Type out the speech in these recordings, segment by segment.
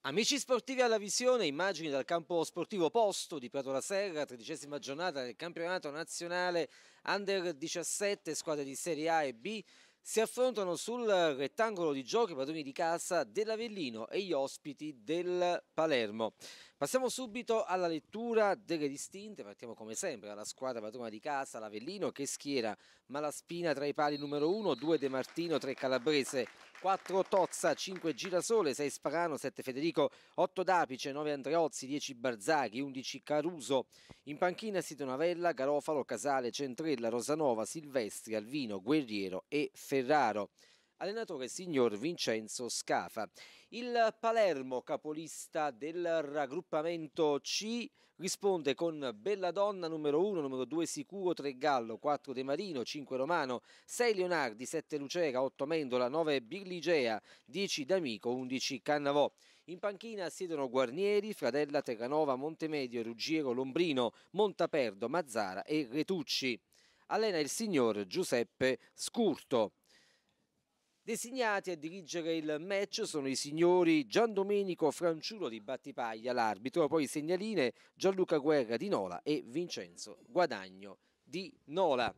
Amici sportivi alla visione, immagini dal campo sportivo Posto di Prato la Serra, 13ª giornata del campionato nazionale Under 17, squadre di Serie A e B si affrontano sul rettangolo di gioco i padroni di casa dell'Avellino e gli ospiti del Palermo. Passiamo subito alla lettura delle distinte, partiamo come sempre dalla squadra padrona di casa, l'Avellino, che schiera Malaspina tra i pali numero 1, 2 De Martino, 3 Calabrese, 4 Tozza, 5 Girasole, 6 Sparano, 7 Federico, 8 Dapice, 9 Andreozzi, 10 Barzaghi, 11 Caruso. In panchina siedono Avella, Garofalo, Casale, Centrella, Rosanova, Silvestri, Alvino, Guerriero e Ferraro. Allenatore signor Vincenzo Scafa. Il Palermo, capolista del raggruppamento C, risponde con Belladonna numero 1, numero 2 Sicuro, 3 Gallo, 4 De Marino, 5 Romano, 6 Leonardi, 7 Lucera, 8 Mendola, 9 Birligea, 10 D'Amico, 11 Cannavò. In panchina siedono Guarnieri, Fradella, Terranova, Montemedio, Ruggiero, Lombrino, Montaperdo, Mazzara e Retucci. Allena il signor Giuseppe Scurto. Designati a dirigere il match sono i signori Giandomenico Franciullo di Battipaglia, l'arbitro, poi segnaline Gianluca Guerra di Nola e Vincenzo Guadagno di Nola.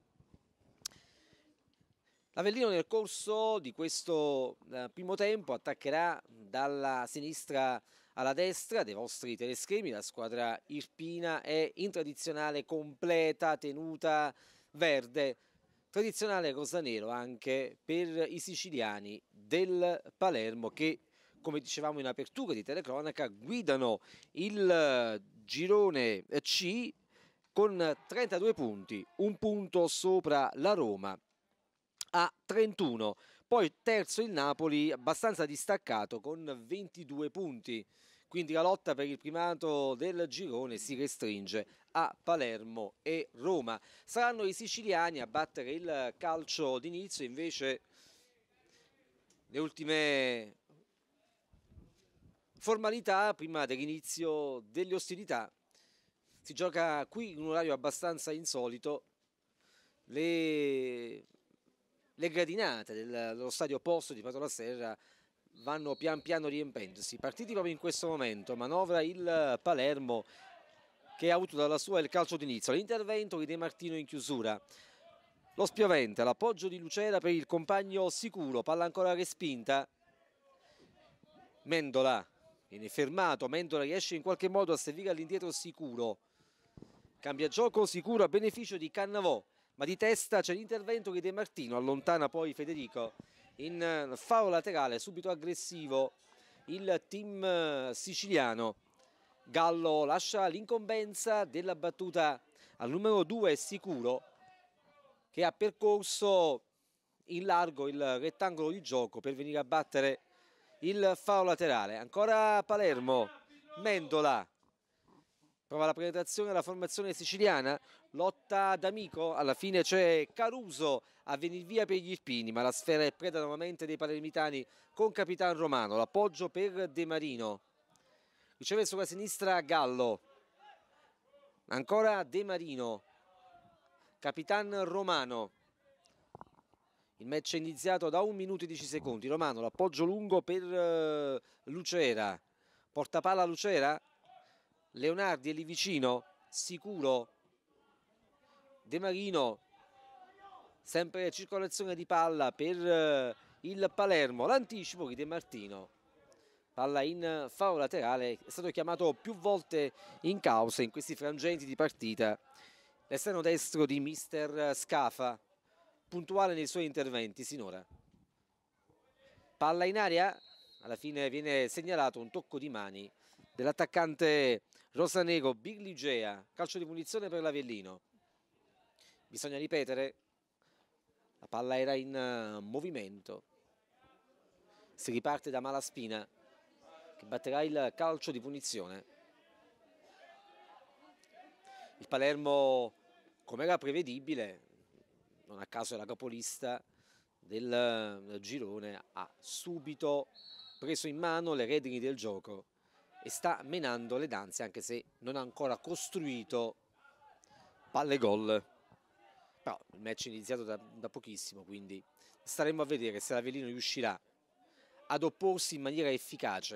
L'Avellino nel corso di questo primo tempo attaccherà dalla sinistra alla destra dei vostri teleschermi. La squadra irpina è in tradizionale completa tenuta verde, tradizionale rosanero anche per i siciliani del Palermo che, come dicevamo in apertura di telecronaca, guidano il girone C con 32 punti, un punto sopra la Roma a 31, poi terzo il Napoli abbastanza distaccato con 22 punti, quindi la lotta per il primato del girone si restringe a Palermo e Roma. Saranno i siciliani a battere il calcio d'inizio, invece le ultime formalità prima dell'inizio delle ostilità. Si gioca qui in un orario abbastanza insolito. Le gradinate dello stadio Posto di Prato la Serra vanno pian piano riempendosi. Partiti proprio in questo momento, manovra il Palermo che ha avuto dalla sua il calcio d'inizio. L'intervento di De Martino in chiusura. Lo spiovente, l'appoggio di Lucera per il compagno Sicuro, palla ancora respinta. Mendola viene fermato, Mendola riesce in qualche modo a servire all'indietro Sicuro. Cambia gioco Sicuro a beneficio di Cannavò, ma di testa c'è l'intervento di De Martino, allontana poi Federico in fallo laterale, subito aggressivo il team siciliano. Gallo lascia l'incombenza della battuta al numero 2 Sicuro, che ha percorso in largo il rettangolo di gioco per venire a battere il fallo laterale. Ancora Palermo, Mendola prova la penetrazione della formazione siciliana, lotta d'amico, alla fine c'è Caruso a venire via per gli irpini, ma la sfera è preda nuovamente dei palermitani con Capitan Romano. L'appoggio per De Marino, riceve sulla sinistra Gallo, ancora De Marino, Capitan Romano. Il match è iniziato da 1 minuto e 10 secondi. Romano, l'appoggio lungo per Lucera, porta palla Lucera, Leonardi è lì vicino, Sicuro, De Marino, sempre circolazione di palla per il Palermo, l'anticipo di De Martino, palla in fallo laterale, è stato chiamato più volte in causa in questi frangenti di partita l'esterno destro di mister Scafa, puntuale nei suoi interventi sinora. Palla in aria, alla fine viene segnalato un tocco di mani dell'attaccante rosanero Birligea, calcio di punizione per l'Avellino. Bisogna ripetere, la palla era in movimento, si riparte da Malaspina che batterà il calcio di punizione. Il Palermo, come era prevedibile, non a caso è la capolista del girone, ha subito preso in mano le redini del gioco e sta menando le danze, anche se non ha ancora costruito palle gol. Però il match è iniziato da pochissimo, quindi staremo a vedere se l'Avellino riuscirà ad opporsi in maniera efficace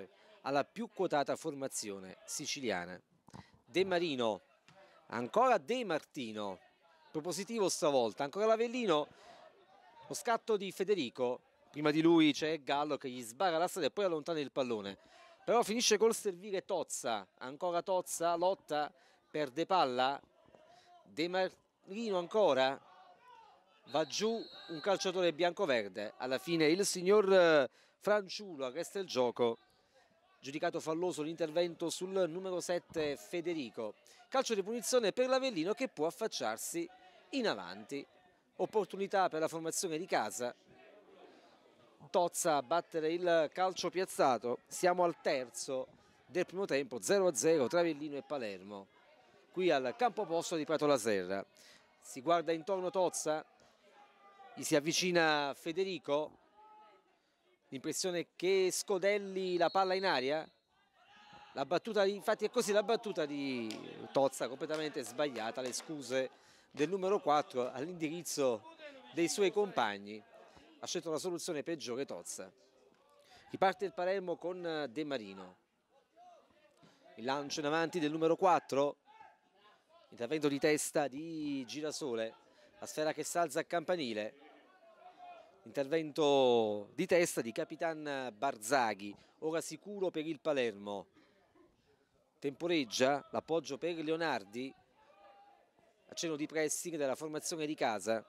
alla più quotata formazione siciliana. De Marino, ancora De Martino, propositivo stavolta, ancora l'Avellino, lo scatto di Federico, prima di lui c'è Gallo che gli sbarra la strada e poi allontana il pallone, però finisce col servire Tozza, ancora Tozza, lotta, perde palla, De Marino ancora, va giù un calciatore bianco-verde, alla fine il signor Franciullo arresta il gioco, giudicato falloso l'intervento sul numero 7 Federico. Calcio di punizione per l'Avellino che può affacciarsi in avanti. Opportunità per la formazione di casa. Tozza a battere il calcio piazzato. Siamo al terzo del primo tempo, 0-0 tra Avellino e Palermo. Qui al campo opposto di Prato la Serra. Si guarda intorno Tozza, gli si avvicina Federico. L'impressione che scodelli la palla in aria. La battuta, infatti è così, la battuta di Tozza completamente sbagliata, le scuse del numero 4 all'indirizzo dei suoi compagni. Ha scelto la soluzione peggiore Tozza. Riparte il Palermo con De Marino. Il lancio in avanti del numero 4. Intervento di testa di Girasole. La sfera che salza a campanile. Intervento di testa di Capitan Barzaghi, ora sicuro per il Palermo. Temporeggia, l'appoggio per Leonardi, accenno di pressing della formazione di casa.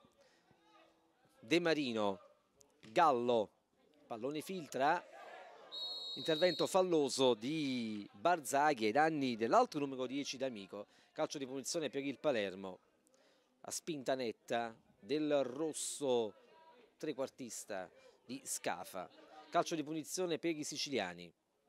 De Marino, Gallo, pallone filtra, intervento falloso di Barzaghi ai danni dell'altro numero 10 D'Amico. Calcio di punizione per il Palermo, a spinta netta del rosso trequartista di Scafa. Calcio di punizione per i siciliani.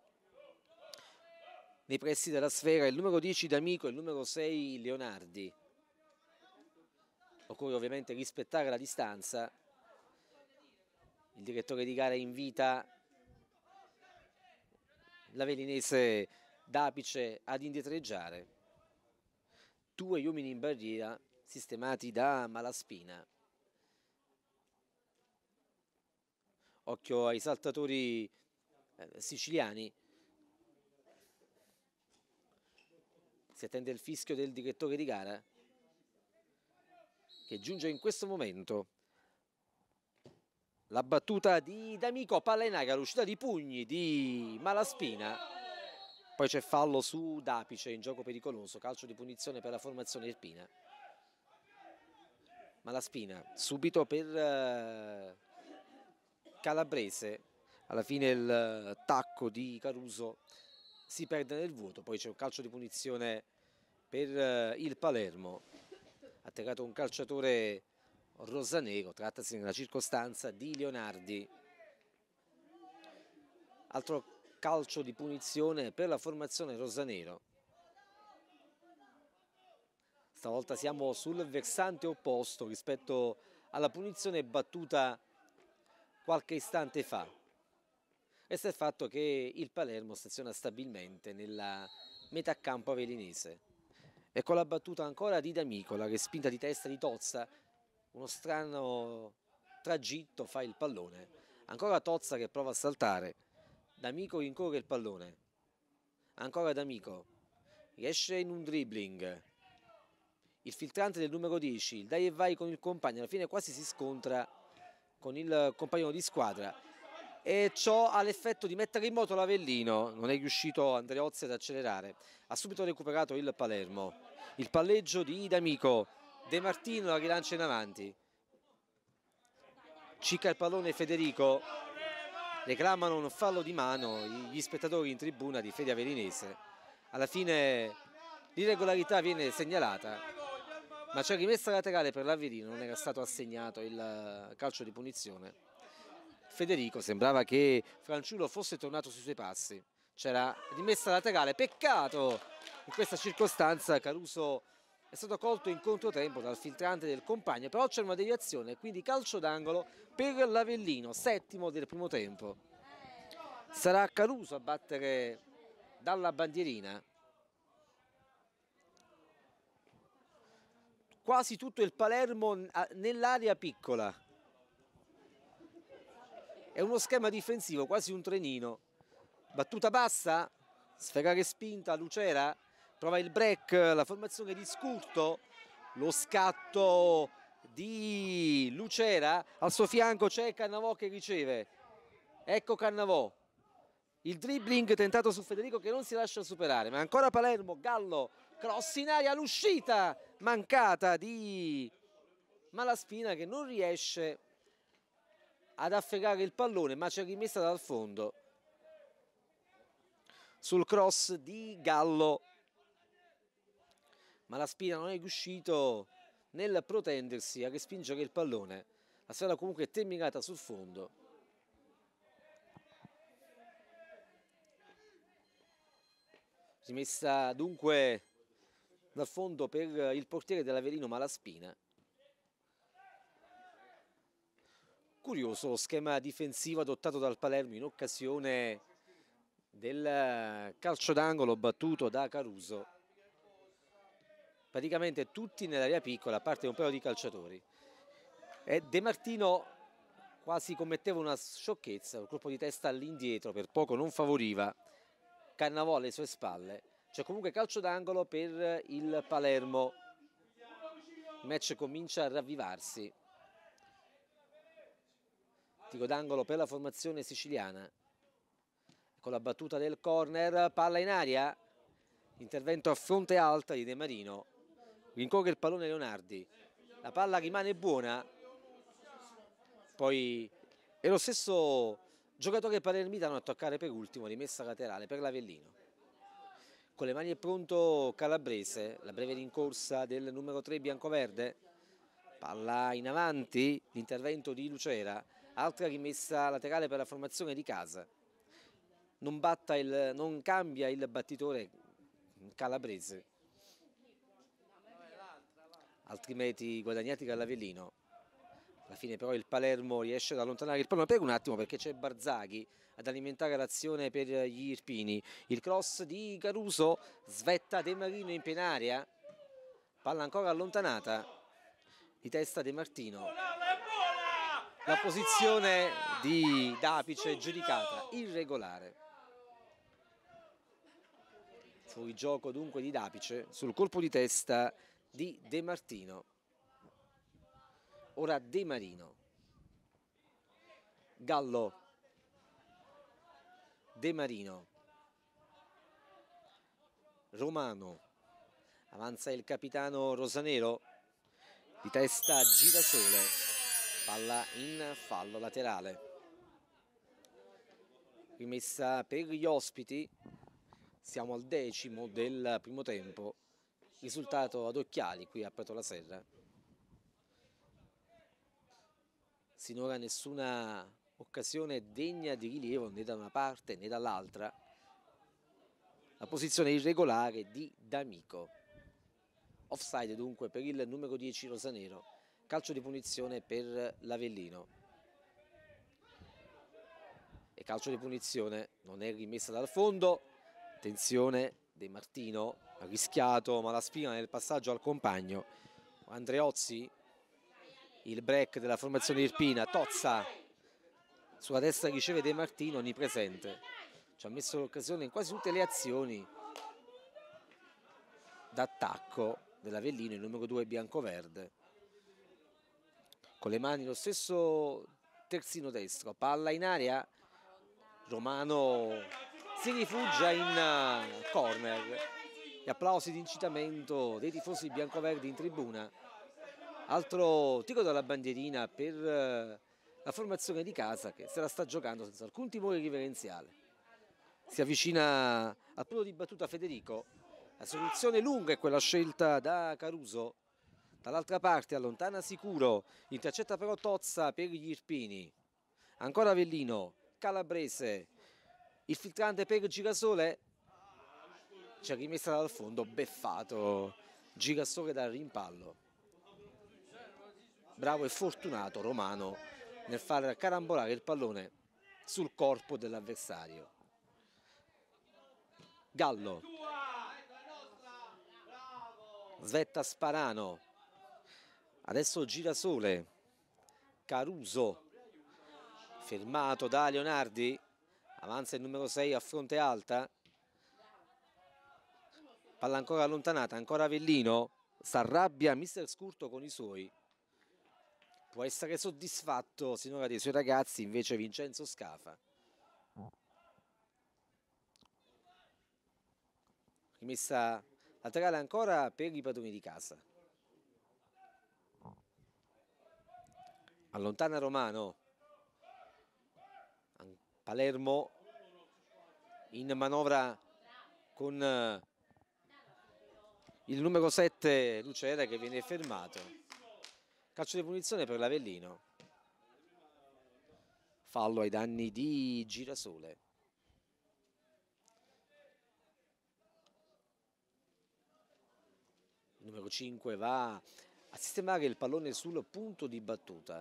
Nei pressi della sfera il numero 10 D'Amico e il numero 6 Leonardi. Occorre ovviamente rispettare la distanza. Il direttore di gara invita l'avellinese Dapice ad indietreggiare. 2 uomini in barriera sistemati da Malaspina. Occhio ai saltatori siciliani. Si attende il fischio del direttore di gara che giunge in questo momento. La battuta di D'Amico, palla in aria, l'uscita di pugni di Malaspina. Poi c'è fallo su Dapice in gioco pericoloso, calcio di punizione per la formazione irpina. Malaspina subito per Calabrese, alla fine il tacco di Caruso si perde nel vuoto, poi c'è un calcio di punizione per il Palermo. Ha tirato un calciatore rosanero, trattasi nella circostanza di Leonardi. Altro calcio di punizione per la formazione rosanero. Stavolta siamo sul versante opposto rispetto alla punizione battuta qualche istante fa. Resta il fatto che il Palermo staziona stabilmente nella metà campo avellinese. E con la battuta ancora di D'Amico, la respinta di testa di Tozza, uno strano tragitto fa il pallone. Ancora Tozza che prova a saltare. D'Amico rincorre il pallone. Ancora D'Amico. Riesce in un dribbling. Il filtrante del numero 10, il dai e vai con il compagno, alla fine quasi si scontra con il compagno di squadra. E ciò ha l'effetto di mettere in moto l'Avellino. Non è riuscito Andreozzi ad accelerare. Ha subito recuperato il Palermo. Il palleggio di D'Amico. De Martino la rilancia in avanti. Cicca il pallone Federico. Reclamano un fallo di mano gli spettatori in tribuna di Fede Avellinese. Alla fine l'irregolarità viene segnalata, ma c'è rimessa laterale per l'Avellino, non era stato assegnato il calcio di punizione. Federico sembrava che Franciullo fosse tornato sui suoi passi. C'era rimessa laterale, peccato in questa circostanza. Caruso è stato colto in controtempo dal filtrante del compagno, però c'è una deviazione, quindi calcio d'angolo per l'Avellino, settimo del primo tempo. Sarà Caruso a battere dalla bandierina. Quasi tutto il Palermo nell'area piccola. È uno schema difensivo, quasi un trenino. battuta bassa, sfera respinta, Lucera prova il break, la formazione di Scurto, lo scatto di Lucera, al suo fianco c'è Cannavò che riceve, ecco Cannavò, il dribbling tentato su Federico che non si lascia superare, ma ancora Palermo, Gallo, cross in aria, l'uscita mancata di Malaspina che non riesce ad afferrare il pallone, ma c'è rimessa dal fondo sul cross di Gallo. Malaspina non è riuscito nel protendersi a respingere il pallone, la sfera comunque è terminata sul fondo. Rimessa dunque dal fondo per il portiere dell'Avellino Malaspina. Curioso lo schema difensivo adottato dal Palermo in occasione del calcio d'angolo battuto da Caruso. Praticamente tutti nell'area piccola, a parte un paio di calciatori. E De Martino quasi commetteva una sciocchezza, un colpo di testa all'indietro, per poco non favoriva Cannavò alle sue spalle. C'è comunque calcio d'angolo per il Palermo. Il match comincia a ravvivarsi. Tiro d'angolo per la formazione siciliana. Con la battuta del corner, palla in aria. Intervento a fronte alta di De Marino. Rincorre il pallone Leonardi. La palla rimane buona. Poi è lo stesso giocatore palermitano a toccare per ultimo, rimessa laterale per l'Avellino. Con le mani è pronto Calabrese, la breve rincorsa del numero 3 biancoverde. Palla in avanti, l'intervento di Lucera, altra rimessa laterale per la formazione di casa. Non cambia il battitore Calabrese. Altri metri guadagnati dall'Avellino. Alla fine però il Palermo riesce ad allontanare il pallone per un attimo perché c'è Barzaghi ad alimentare l'azione per gli Irpini. Il cross di Caruso, svetta De Marino in piena area, palla ancora allontanata, di testa De Martino. La posizione di Dapice giudicata irregolare. Fuori gioco dunque di Dapice sul colpo di testa di De Martino. Ora De Marino, Gallo, De Marino, Romano, avanza il capitano Rosanero, di testa Girasole, palla in fallo laterale. Rimessa per gli ospiti, siamo al 10° del primo tempo, risultato ad occhiali qui a Pratola Serra. Sinora nessuna occasione degna di rilievo né da una parte né dall'altra. La posizione irregolare di D'Amico. Offside dunque per il numero 10 Rosanero. Calcio di punizione per l'Avellino. E calcio di punizione non è rimessa dal fondo. Attenzione, De Martino ha rischiato Malaspina nel passaggio al compagno. Andreozzi. Il break della formazione irpina, Tozza sulla destra riceve De Martino, onnipresente. Ci ha messo l'occasione in quasi tutte le azioni d'attacco dell'Avellino, il numero 2 biancoverde. Con le mani lo stesso terzino destro, palla in aria, Romano si rifugia in corner. Gli applausi di incitamento dei tifosi biancoverdi in tribuna. Altro tiro dalla bandierina per la formazione di casa che se la sta giocando senza alcun timore riverenziale. Si avvicina al punto di battuta Federico. La soluzione lunga è quella scelta da Caruso. Dall'altra parte allontana sicuro, intercetta però Tozza per gli Irpini. Ancora Avellino, Calabrese, il filtrante per Girasole. C'è rimessa dal fondo, beffato Girasole dal rimpallo. Bravo e fortunato Romano nel far carambolare il pallone sul corpo dell'avversario. Gallo. Svetta Sparano. Adesso Girasole. Caruso. Fermato da Leonardi. Avanza il numero 6 a fronte alta. Palla ancora allontanata, ancora Avellino. S'arrabbia mister Scurto con i suoi. Può essere soddisfatto sinora dei suoi ragazzi invece Vincenzo Scafa. Rimessa laterale ancora per i padroni di casa. Allontana Romano. Palermo in manovra con il numero 7 Lucera che viene fermato. Calcio di punizione per l'Avellino. Fallo ai danni di Girasole. Il numero 5 va a sistemare il pallone sul punto di battuta.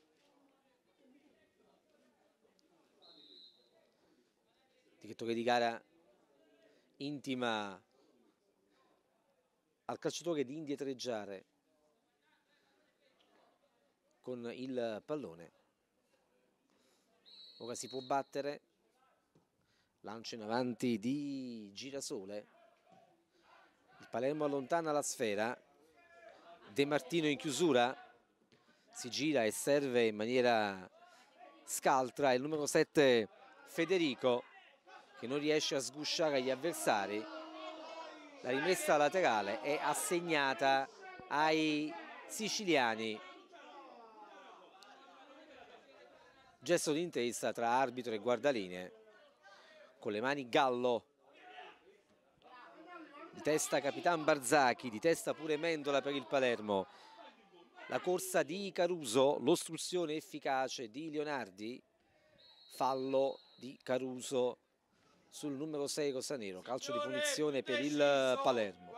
Direttore di gara intima al calciatore di indietreggiare con il pallone. Ora si può battere. Lancio in avanti di Girasole. Il Palermo allontana la sfera. De Martino in chiusura. Si gira e serve in maniera scaltra il numero 7 Federico, che non riesce a sgusciare gli avversari. La rimessa laterale è assegnata ai siciliani. Gesto di intesa tra arbitro e guardalinee. Con le mani Gallo. Di testa Capitan Barzaghi, di testa pure Mendola per il Palermo. La corsa di Caruso, l'ostruzione efficace di Leonardi. Fallo di Caruso sul numero 6 rosanero. Calcio di punizione per il Palermo.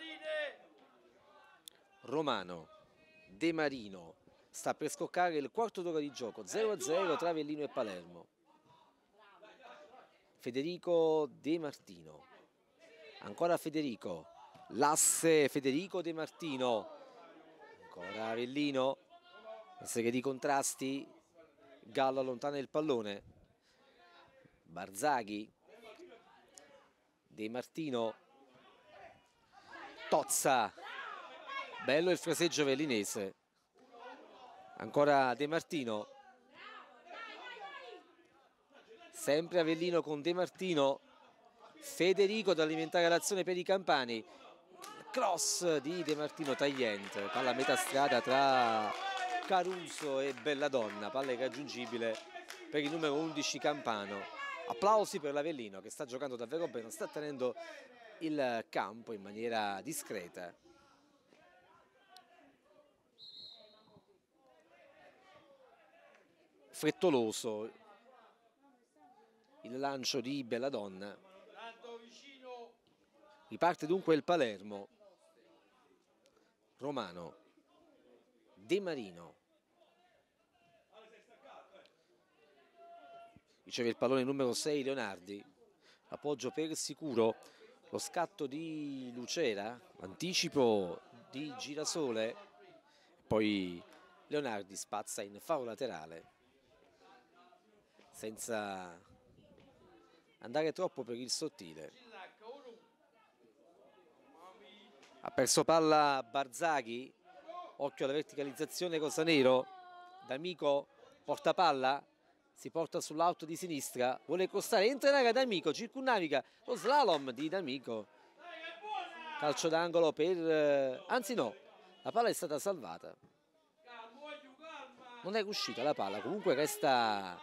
Romano, De Marino. Sta per scoccare il quarto d'ora di gioco. 0-0 tra Avellino e Palermo. Federico De Martino. Ancora Federico. L'asse Federico De Martino. Ancora Avellino. Una serie di contrasti. Gallo allontana il pallone. Barzaghi. De Martino. Tozza. Bello il fraseggio avellinese. Ancora De Martino. Sempre Avellino con De Martino. Federico ad alimentare l'azione per i campani. Cross di De Martino tagliente. Palla a metà strada tra Caruso e Belladonna. Palla irraggiungibile per il numero 11 Campano. Applausi per l'Avellino che sta giocando davvero bene. Sta tenendo il campo in maniera discreta. Frettoloso il lancio di Belladonna. Riparte dunque il Palermo. Romano. De Marino. Riceve il pallone numero 6 Leonardi. Appoggio per sicuro. Lo scatto di Lucera. Anticipo di Girasole. Poi Leonardi spazza in fallo laterale. Senza andare troppo per il sottile. Ha perso palla Barzaghi. Occhio alla verticalizzazione rosanero. D'Amico porta palla. Si porta sull'auto di sinistra. Vuole costare. Entra in area D'Amico. Circunnaviga lo slalom di D'Amico. Calcio d'angolo per... anzi no. La palla è stata salvata. Non è uscita la palla. Comunque resta...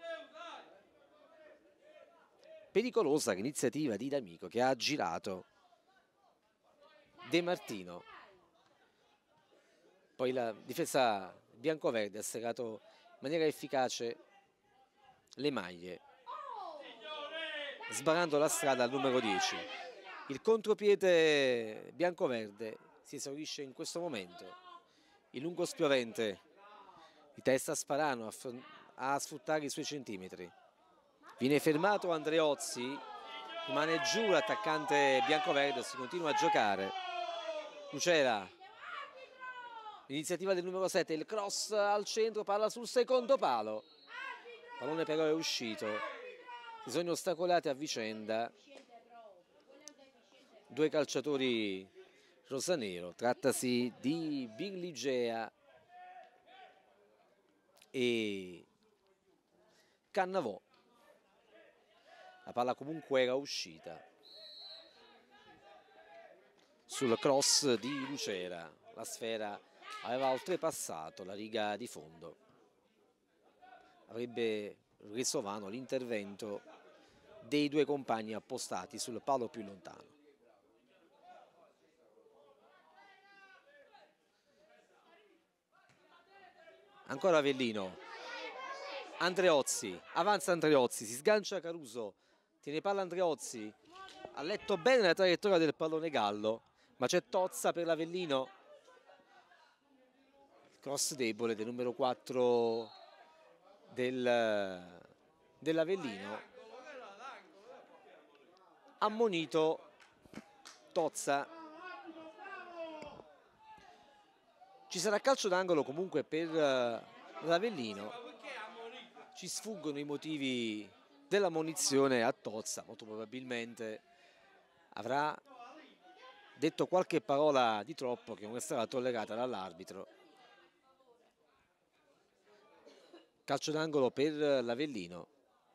pericolosa l'iniziativa di D'Amico che ha girato De Martino. Poi la difesa biancoverde ha serrato in maniera efficace le maglie, sbarrando la strada al numero 10. Il contropiede biancoverde si esaurisce in questo momento. Il lungo spiovente di testa Sparano a sfruttare i suoi centimetri. Viene fermato Andreozzi, rimane giù l'attaccante biancoverde, si continua a giocare. Lucera, l'iniziativa del numero 7, il cross al centro, palla sul secondo palo. Pallone però è uscito. si sono ostacolati a vicenda due calciatori rosanero. Trattasi di Birligea e Cannavò. La palla comunque era uscita sul cross di Lucera. La sfera aveva oltrepassato la riga di fondo. Avrebbe reso vano l'intervento dei due compagni appostati sul palo più lontano. Ancora Avellino. Andreozzi, avanza Andreozzi, si sgancia Caruso, tiene palla Andreozzi, ha letto bene la traiettoria del pallone Gallo, ma c'è Tozza per l'Avellino. Cross debole del numero 4 dell'Avellino. Ammonito Tozza. Ci sarà calcio d'angolo comunque per l'Avellino. Ci sfuggono i motivi della munizione a Tozza. Molto probabilmente avrà detto qualche parola di troppo che non è stata tollerata dall'arbitro. Calcio d'angolo per l'Avellino.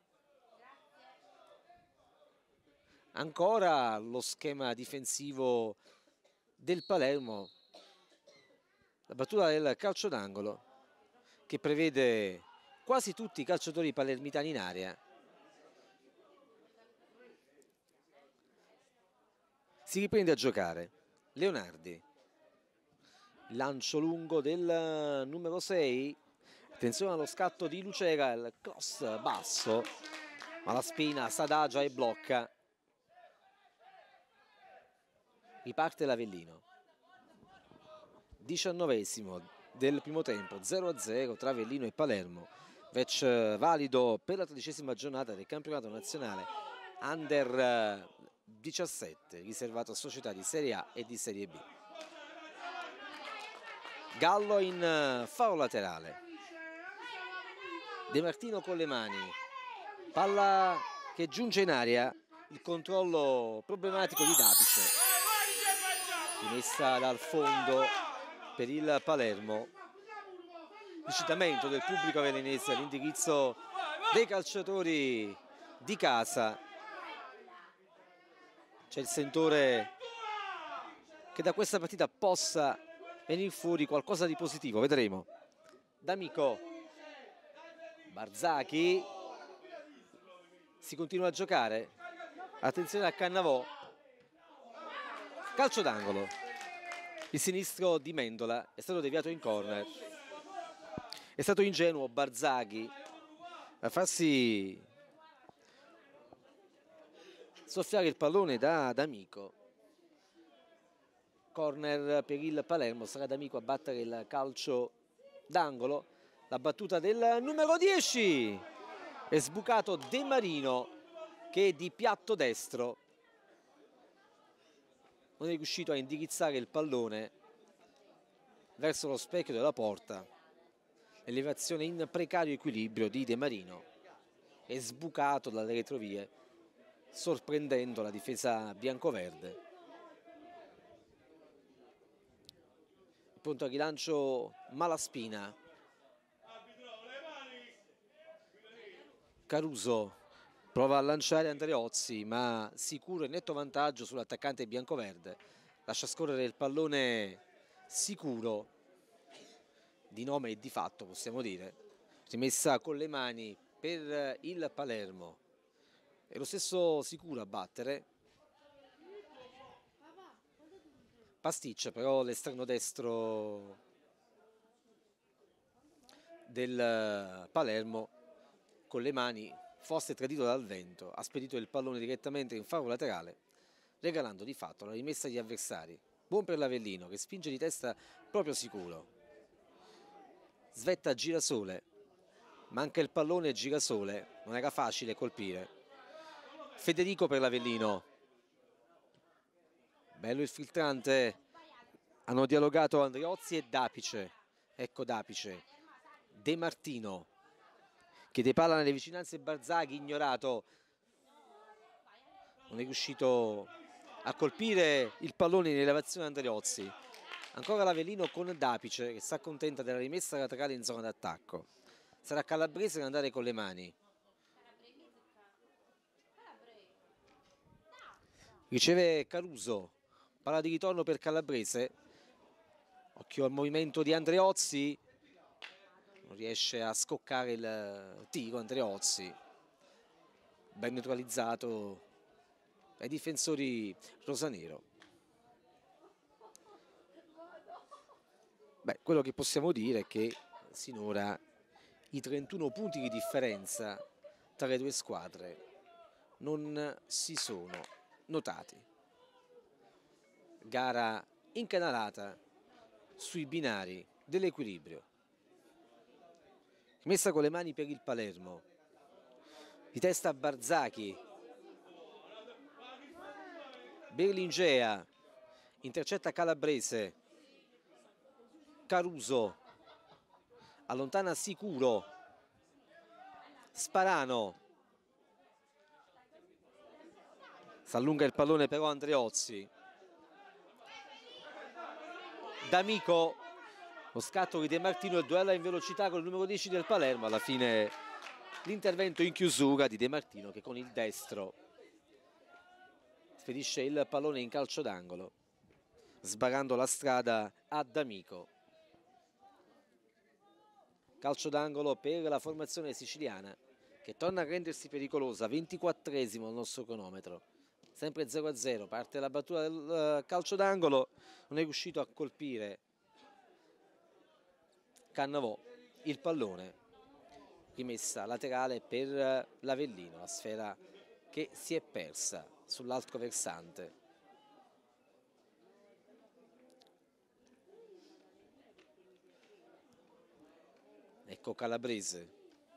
Ancora lo schema difensivo del Palermo. La battuta del calcio d'angolo che prevede quasi tutti i calciatori palermitani in area. Si riprende a giocare. Leonardi. Lancio lungo del numero 6. Attenzione allo scatto di Lucera, il cross basso, ma la spina s'adagia e blocca. Riparte l'Avellino. 19esimo del primo tempo, 0-0 tra Avellino e Palermo. Match valido per la 13ª giornata del campionato nazionale Under 17, riservato a società di Serie A e di Serie B. Gallo in fallo laterale. De Martino con le mani. Palla che giunge in aria. Il controllo problematico di Dapice. Rimessa dal fondo per il Palermo. Incitamento del pubblico avellinese all'indirizzo dei calciatori di casa. C'è il sentore che da questa partita possa venire fuori qualcosa di positivo, vedremo. D'Amico, Barzaghi, si continua a giocare, attenzione a Cannavò, calcio d'angolo, il sinistro di Mendola è stato deviato in corner. È stato ingenuo Barzaghi a farsi soffiare il pallone da D'Amico. Corner per il Palermo, sarà D'Amico a battere il calcio d'angolo. La battuta del numero 10, è sbucato De Marino che di piatto destro non è riuscito a indirizzare il pallone verso lo specchio della porta. Elevazione in precario equilibrio di De Marino, è sbucato dalle retrovie, sorprendendo la difesa biancoverde. Pronto al rilancio Malaspina. Caruso prova a lanciare Andreozzi, ma sicuro e netto vantaggio sull'attaccante biancoverde. Lascia scorrere il pallone Sicuro, di nome e di fatto possiamo dire. Rimessa con le mani per il Palermo. È lo stesso Sicuro a battere. Pasticcia però l'esterno destro del Palermo con le mani, forse tradito dal vento, ha spedito il pallone direttamente in fallo laterale, regalando di fatto la rimessa agli avversari. Buon per l'Avellino che spinge di testa proprio Sicuro. Svetta Girasole, manca il pallone Girasole, non era facile colpire. Federico per l'Avellino. Bello il filtrante, hanno dialogato Andreozzi e Dapice. Ecco Dapice, De Martino, chiede palla nelle vicinanze Barzaghi, ignorato, non è riuscito a colpire il pallone in elevazione Andreozzi. Ancora l'Avellino con Dapice che si accontenta della rimessa laterale in zona d'attacco. Sarà Calabrese ad andare con le mani. Riceve Caruso, palla di ritorno per Calabrese. Occhio al movimento di Andreozzi, non riesce a scoccare il tiro Andreozzi, ben neutralizzato dai difensori rosanero. Beh, quello che possiamo dire è che sinora i 31 punti di differenza tra le due squadre non si sono notati. Gara incanalata sui binari dell'equilibrio. Messa con le mani per il Palermo. Di testa Barzaghi. Berlingea intercetta Calabrese. Caruso allontana Sicuro. Sparano. S'allunga il pallone però Andreozzi. D'Amico, lo scatto di De Martino, il duello in velocità con il numero 10 del Palermo. Alla fine l'intervento in chiusura di De Martino che con il destro spedisce il pallone in calcio d'angolo, sbarrando la strada a D'Amico. Calcio d'angolo per la formazione siciliana che torna a rendersi pericolosa. 24esimo il nostro cronometro, sempre 0-0. Parte la battuta del calcio d'angolo, non è riuscito a colpire Cannavò il pallone. Rimessa laterale per l'Avellino, la sfera che si è persa sull'altro versante. Ecco Calabrese,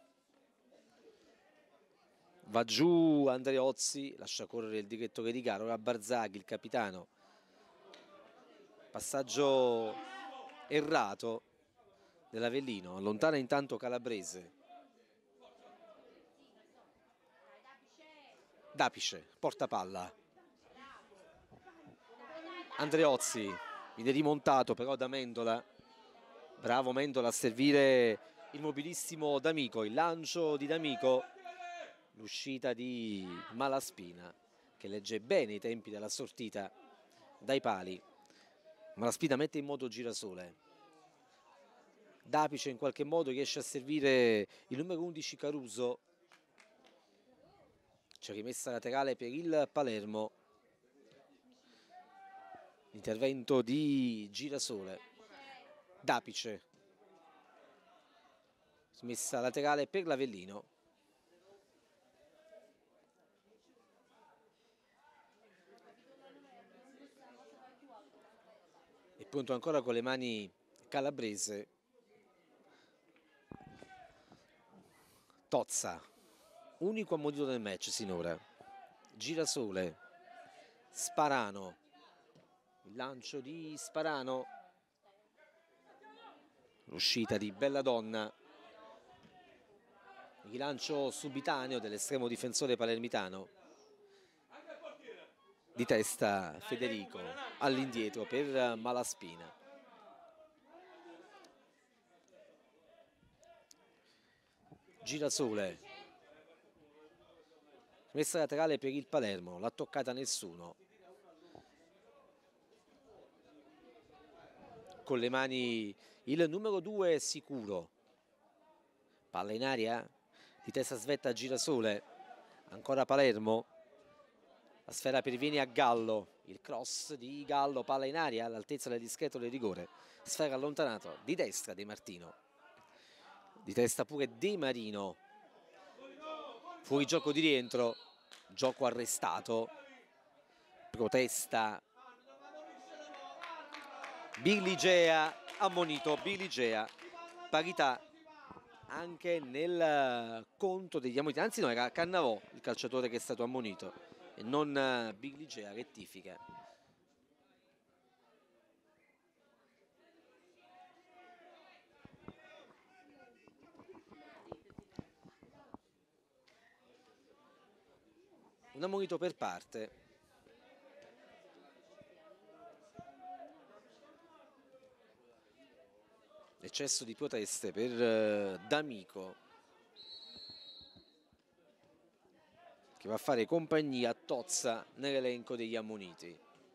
va giù Andreozzi, lascia correre il direttore di gara, ora Barzaghi, il capitano. Passaggio errato dell'Avellino, allontana intanto Calabrese. Dapice, porta palla. Andreozzi viene rimontato però da Mendola. Bravo Mendola a servire il mobilissimo D'Amico, il lancio di D'Amico, l'uscita di Malaspina che legge bene i tempi della sortita dai pali. Malaspina mette in moto Girasole. Dapice in qualche modo riesce a servire il numero 11 Caruso. C'è rimessa laterale per il Palermo. Intervento di Girasole. Dapice. Messa laterale per l'Avellino. E pronto ancora con le mani Calabrese. Tozza, unico ammonito del match sinora. Girasole. Sparano. Il lancio di Sparano. L'uscita di Belladonna. Il lancio subitaneo dell'estremo difensore palermitano. Di testa Federico, all'indietro per Malaspina. Girasole. Messa laterale per il Palermo, l'ha toccata nessuno. Con le mani il numero 2 Sicuro. Palla in aria, di testa svetta Girasole. Ancora Palermo. La sfera perviene a Gallo, il cross di Gallo, palla in aria all'altezza del dischetto del rigore. Sfera allontanato di destra De Martino. Di testa pure De Marino. Fuori gioco di rientro, gioco arrestato. Protesta Birligea, ammonito Birligea. Parità anche nel conto degli ammoniti, anzi no, era Cannavò il calciatore che è stato ammonito e non Birligea, rettifica. un ammonito per parte. Eccesso di proteste per D'Amico, che va a fare compagnia a Tozza nell'elenco degli ammoniti.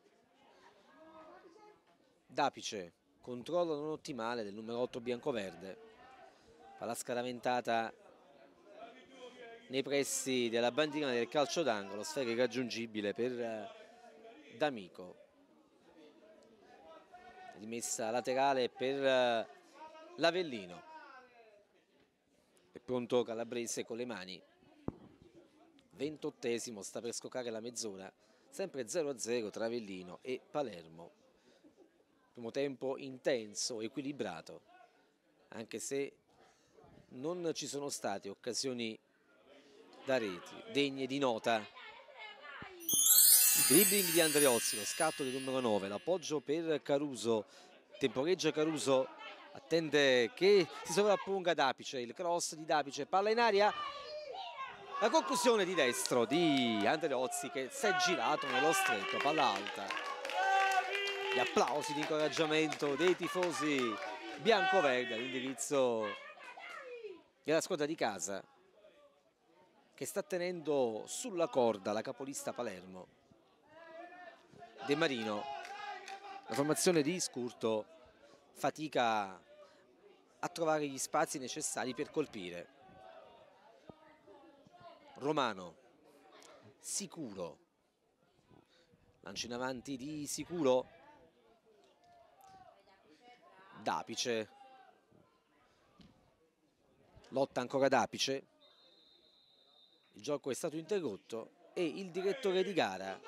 Dapice, controllo non ottimale del numero 8 biancoverde, palla scaraventata nei pressi della bandierina del calcio d'angolo, sfera irraggiungibile per D'Amico. Rimessa laterale per l'Avellino. È pronto Calabrese con le mani. 28esimo, sta per scoccare la mezz'ora, sempre 0-0 tra Avellino e Palermo. Primo tempo intenso, equilibrato, anche se non ci sono state occasioni da reti degne di nota. Il dribbling di Andreozzi, lo scatto del numero 9, l'appoggio per Caruso, temporeggia Caruso, attende che si sovrapponga Dapice, il cross di Dapice, palla in aria. La conclusione di destro di Andreozzi che si è girato nello stretto, palla alta. Gli applausi di incoraggiamento dei tifosi biancoverdi all'indirizzo della squadra di casa, che sta tenendo sulla corda la capolista Palermo. De Marino, la formazione di Scurto fatica a trovare gli spazi necessari per colpire. Romano, Sicuro, lancio in avanti di Sicuro, Dapice, lotta ancora Dapice, il gioco è stato interrotto e il direttore di gara,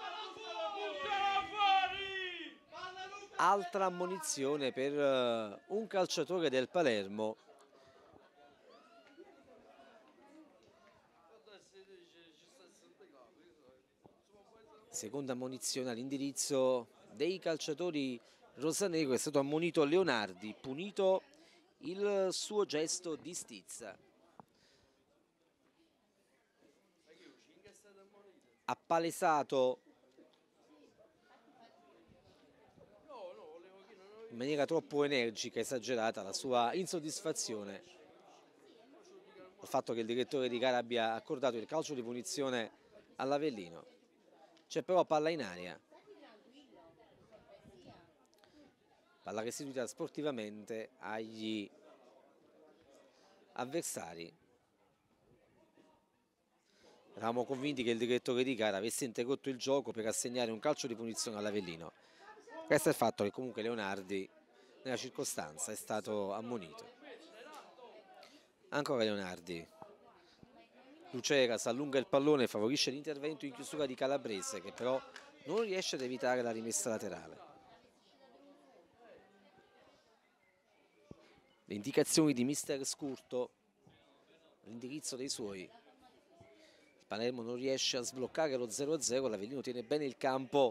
altra ammonizione per un calciatore del Palermo. Seconda ammonizione all'indirizzo dei calciatori rosanero, è stato ammonito Leonardi, punito il suo gesto di stizza. Ha palesato in maniera troppo energica, esagerata, la sua insoddisfazione al fatto che il direttore di gara abbia accordato il calcio di punizione all'Avellino. C'è però palla in aria, palla restituita sportivamente agli avversari. Eravamo convinti che il direttore di gara avesse interrotto il gioco per assegnare un calcio di punizione all'Avellino. Questo è il fatto che comunque Leonardi nella circostanza è stato ammonito. Ancora Leonardi. Luceras allunga il pallone, favorisce l'intervento in chiusura di Calabrese, che però non riesce ad evitare la rimessa laterale. Le indicazioni di mister Scurto, l'indirizzo dei suoi. Il Palermo non riesce a sbloccare lo 0-0, l'Avellino tiene bene il campo.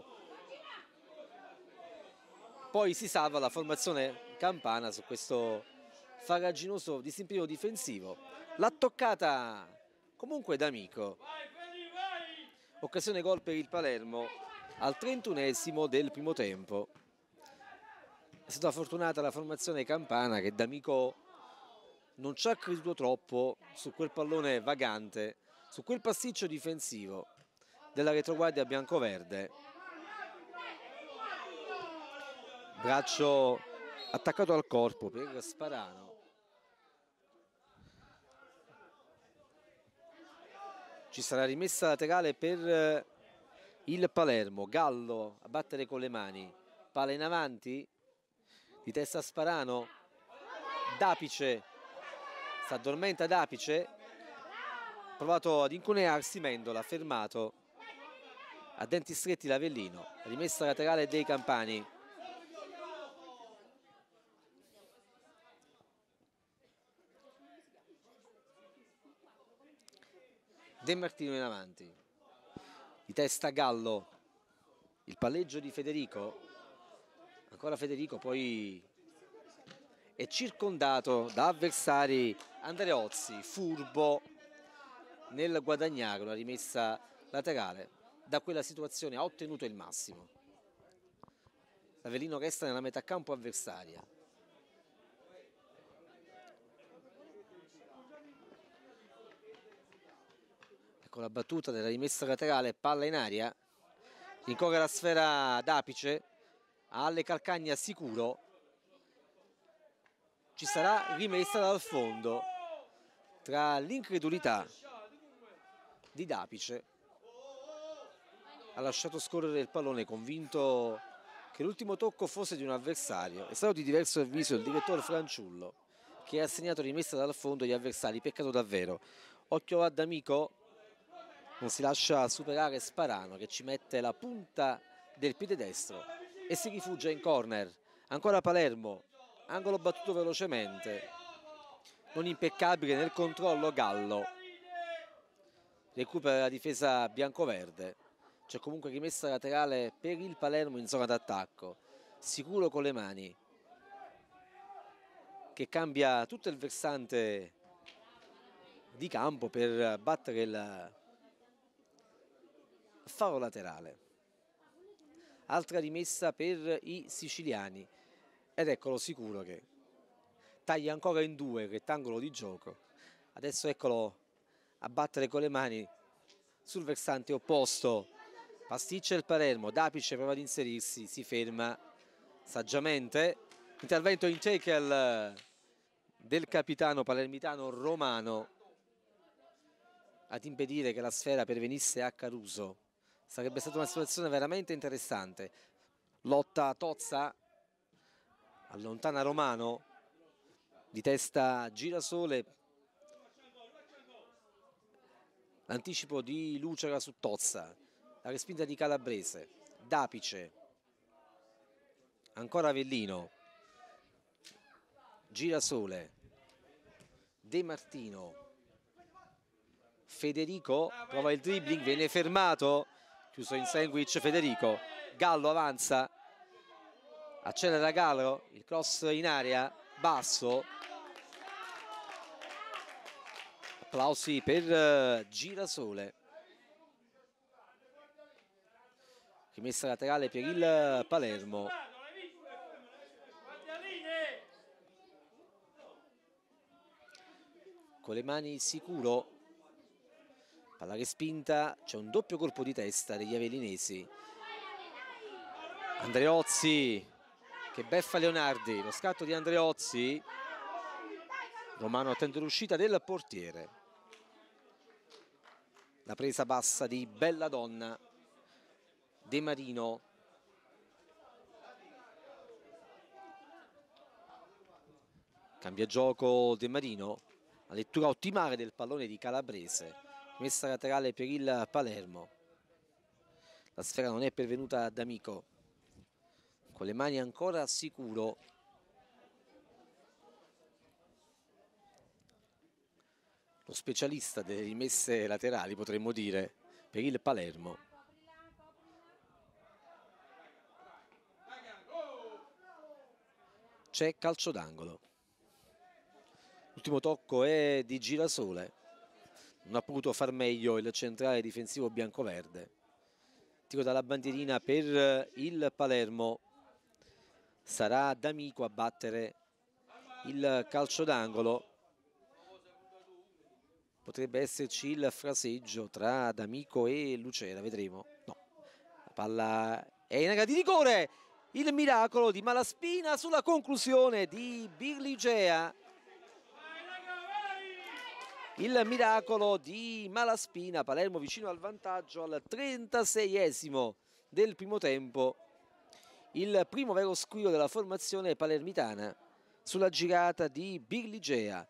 Poi si salva la formazione campana su questo farraginoso disimpegno difensivo. L'ha toccata comunque D'Amico. Occasione gol per il Palermo al 31esimo del primo tempo. È stata fortunata la formazione campana, che D'Amico non ci ha creduto troppo su quel pallone vagante, su quel pasticcio difensivo della retroguardia biancoverde. Braccio attaccato al corpo per Sparano. Ci sarà rimessa laterale per il Palermo. Gallo a battere con le mani, palla in avanti di testa Sparano. Dapice, si addormenta Dapice, provato ad incunearsi Mendola, fermato a denti stretti l'Avellino. Rimessa laterale dei campani. De Martino in avanti, di testa Gallo, il palleggio di Federico, ancora Federico, poi è circondato da avversari. Andreozzi, furbo nel guadagnare una rimessa laterale, da quella situazione ha ottenuto il massimo. L'Avellino resta nella metà campo avversaria. Ecco la battuta della rimessa laterale, palla in aria, rincorre la sfera d'Apice, alle calcagna sicuro, ci sarà rimessa dal fondo. Tra l'incredulità di D'Apice, ha lasciato scorrere il pallone convinto che l'ultimo tocco fosse di un avversario. È stato di diverso avviso il direttore Franciullo, che ha assegnato rimessa dal fondo agli avversari. Peccato davvero. Occhio a D'Amico, non si lascia superare Sparano, che ci mette la punta del piede destro e si rifugia in corner. Ancora Palermo, angolo battuto velocemente, non impeccabile nel controllo Gallo, recupera la difesa biancoverde. C'è comunque rimessa laterale per il Palermo in zona d'attacco, sicuro con le mani, che cambia tutto il versante di campo per battere il fallo laterale. Altra rimessa per i siciliani ed eccolo sicuro che taglia ancora in due il rettangolo di gioco. Adesso eccolo a battere con le mani sul versante opposto. Pasticcia il Palermo, D'Apice prova ad inserirsi, si ferma saggiamente. Intervento in tackle del capitano palermitano Romano ad impedire che la sfera pervenisse a Caruso. Sarebbe stata una situazione veramente interessante. Lotta Tozza, allontana Romano, di testa Girasole. L'anticipo di Lucera su Tozza, la respinta di Calabrese, D'Apice, ancora Avellino, Girasole, De Martino, Federico prova il dribbling, viene fermato, chiuso in sandwich Federico. Gallo avanza, accelera Gallo, il cross in area, basso. Applausi per Girasole. Rimessa laterale per il Palermo. Con le mani sicuro. Palla respinta, c'è un doppio colpo di testa degli avellinesi. Andreozzi che beffa Leonardi, lo scatto di Andreozzi. Romano attende l'uscita del portiere. La presa bassa di Belladonna. De Marino. Cambia gioco De Marino. La lettura ottimale del pallone di Calabrese. Messa laterale per il Palermo. La sfera non è pervenuta ad Amico. Con le mani ancora sicuro. Lo specialista delle rimesse laterali, potremmo dire, per il Palermo. C'è calcio d'angolo. L'ultimo tocco è di Girasole. Non ha potuto far meglio il centrale difensivo biancoverde. Tiro dalla bandierina per il Palermo. Sarà D'Amico a battere il calcio d'angolo. Potrebbe esserci il fraseggio tra D'Amico e Lucera, vedremo. No, la palla è in area di rigore. Il miracolo di Malaspina sulla conclusione di Birligea. Il miracolo di Malaspina, Palermo vicino al vantaggio al 36esimo del primo tempo. Il primo vero squillo della formazione palermitana sulla girata di Birligea.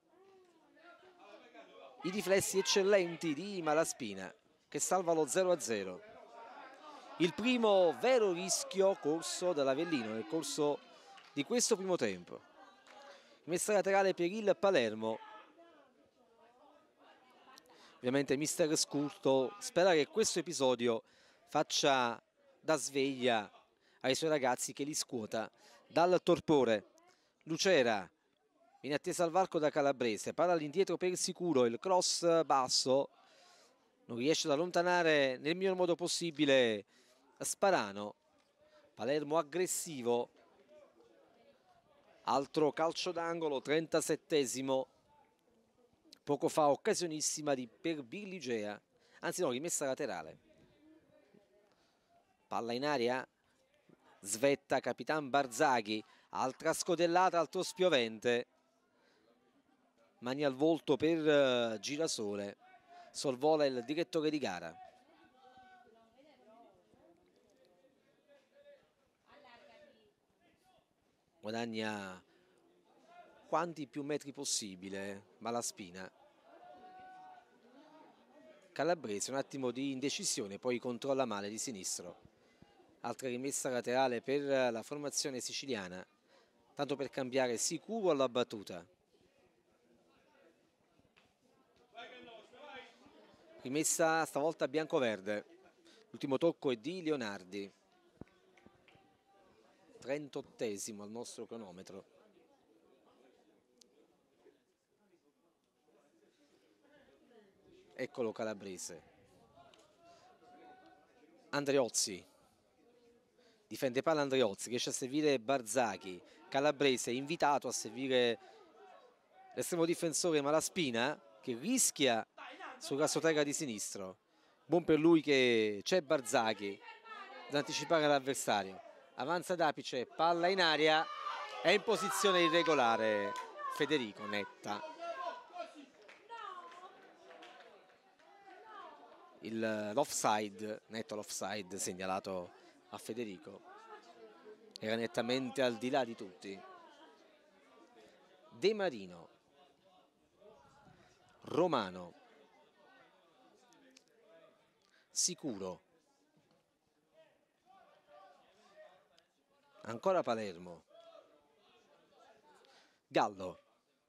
I riflessi eccellenti di Malaspina che salva lo 0-0. Il primo vero rischio corso dall'Avellino nel corso di questo primo tempo. Messa laterale per il Palermo. Ovviamente mister Scurto spera che questo episodio faccia da sveglia ai suoi ragazzi, che li scuota dal torpore. Lucera viene attesa al varco da Calabrese, palla all'indietro per sicuro, il cross basso non riesce ad allontanare nel miglior modo possibile Sparano. Palermo aggressivo, altro calcio d'angolo, 37esimo, poco fa occasionissima per Birligea, anzi no, rimessa laterale. Palla in aria, svetta Capitan Barzaghi, altra scodellata, altro spiovente, mani al volto per Girasole, sorvola il direttore di gara. Guadagna quanti più metri possibile Malaspina. Calabrese, un attimo di indecisione, poi controlla male di sinistro. Altra rimessa laterale per la formazione siciliana, tanto per cambiare sicuro alla battuta. Rimessa stavolta bianco-verde, l'ultimo tocco è di Leonardi. 38esimo al nostro cronometro. Eccolo Calabrese. Andreozzi. Difende palla Andreozzi, riesce a servire Barzaghi. Calabrese invitato a servire l'estremo difensore Malaspina, che rischia sul rassoterra di sinistro. Buon per lui che c'è Barzaghi ad anticipare l'avversario. Avanza Dapice, palla in aria, è in posizione irregolare Federico, netta. L'offside, netto l'offside segnalato a Federico, era nettamente al di là di tutti. De Marino, Romano, Sicuro, ancora Palermo, Gallo,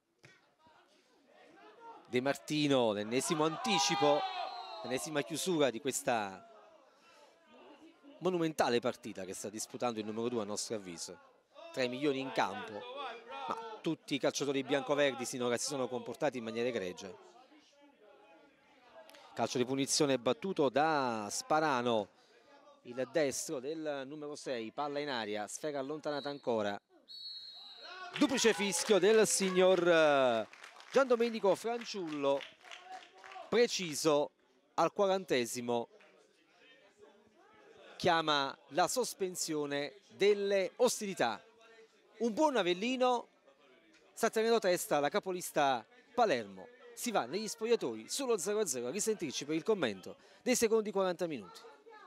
De Martino, l'ennesimo anticipo, l'ennesima chiusura di questa monumentale partita che sta disputando il numero 2 a nostro avviso. 3 milioni in campo, ma tutti i calciatori biancoverdi sinora si sono comportati in maniera egregia. Calcio di punizione battuto da Sparano, il destro del numero 6, palla in aria, sfera allontanata ancora. Duplice fischio del signor Giandomenico Franciullo, preciso al 40esimo, chiama la sospensione delle ostilità. Un buon Avellino, sta tenendo testa la capolista Palermo. Si va negli spogliatoi sullo 0-0 a risentirci per il commento dei secondi 40 minuti.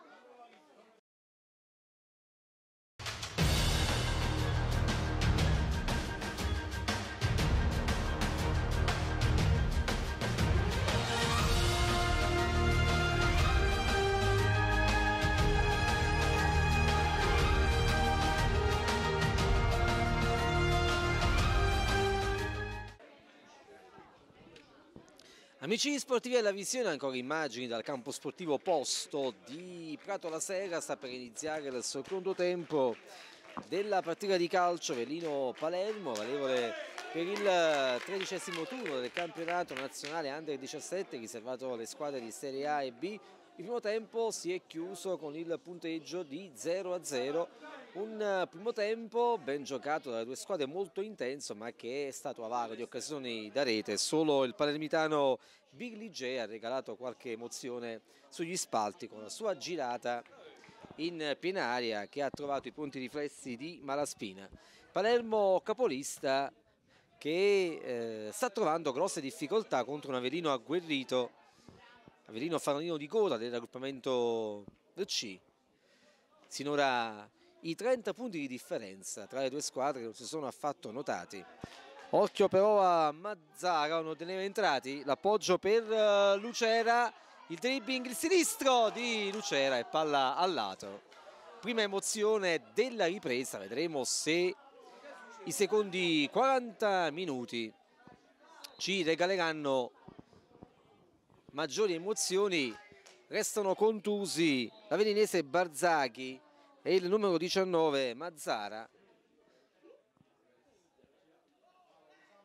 Amici sportivi della visione, ancora immagini dal campo sportivo Posto di Prato la Sera. Sta per iniziare il secondo tempo della partita di calcio Avellino-Palermo, valevole per il 13° turno del campionato nazionale Under 17 riservato alle squadre di Serie A e B. Il primo tempo si è chiuso con il punteggio di 0-0, un primo tempo ben giocato dalle due squadre, molto intenso, ma che è stato avaro di occasioni da rete. Solo il palermitano Birligea ha regalato qualche emozione sugli spalti con la sua girata in piena aria che ha trovato i punti riflessi di Malaspina. Palermo capolista che sta trovando grosse difficoltà contro un Avellino agguerrito, Avellino fanalino di coda del raggruppamento C. Sinora i 30 punti di differenza tra le due squadre non si sono affatto notati. Occhio però a Mazzara, non teneva entrati, l'appoggio per Lucera, il dribbling, il sinistro di Lucera e palla al lato. Prima emozione della ripresa, vedremo se i secondi 40 minuti ci regaleranno maggiori emozioni. Restano contusi l'avellinese Barzaghi e il numero 19 Mazzara.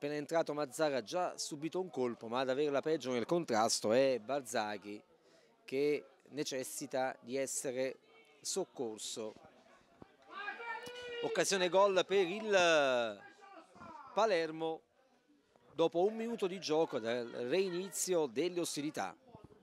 Appena entrato Mazzara ha già subito un colpo, ma ad avere la peggio nel contrasto è Barzaghi, che necessita di essere soccorso. Occasione gol per il Palermo dopo 1 minuto di gioco dal reinizio delle ostilità.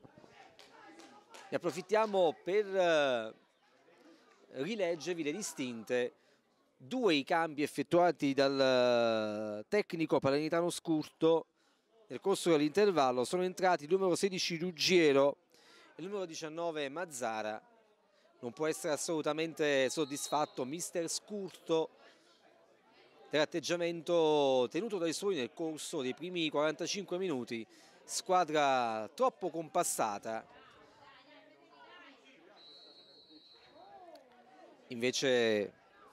Ne approfittiamo per rileggervi le distinte. 2 i cambi effettuati dal tecnico palermitano Scurto nel corso dell'intervallo. Sono entrati il numero 16 Ruggiero e il numero 19 Mazzara. Non può essere assolutamente soddisfatto mister Scurto dell'atteggiamento tenuto dai suoi nel corso dei primi 45 minuti. Squadra troppo compassata. Invece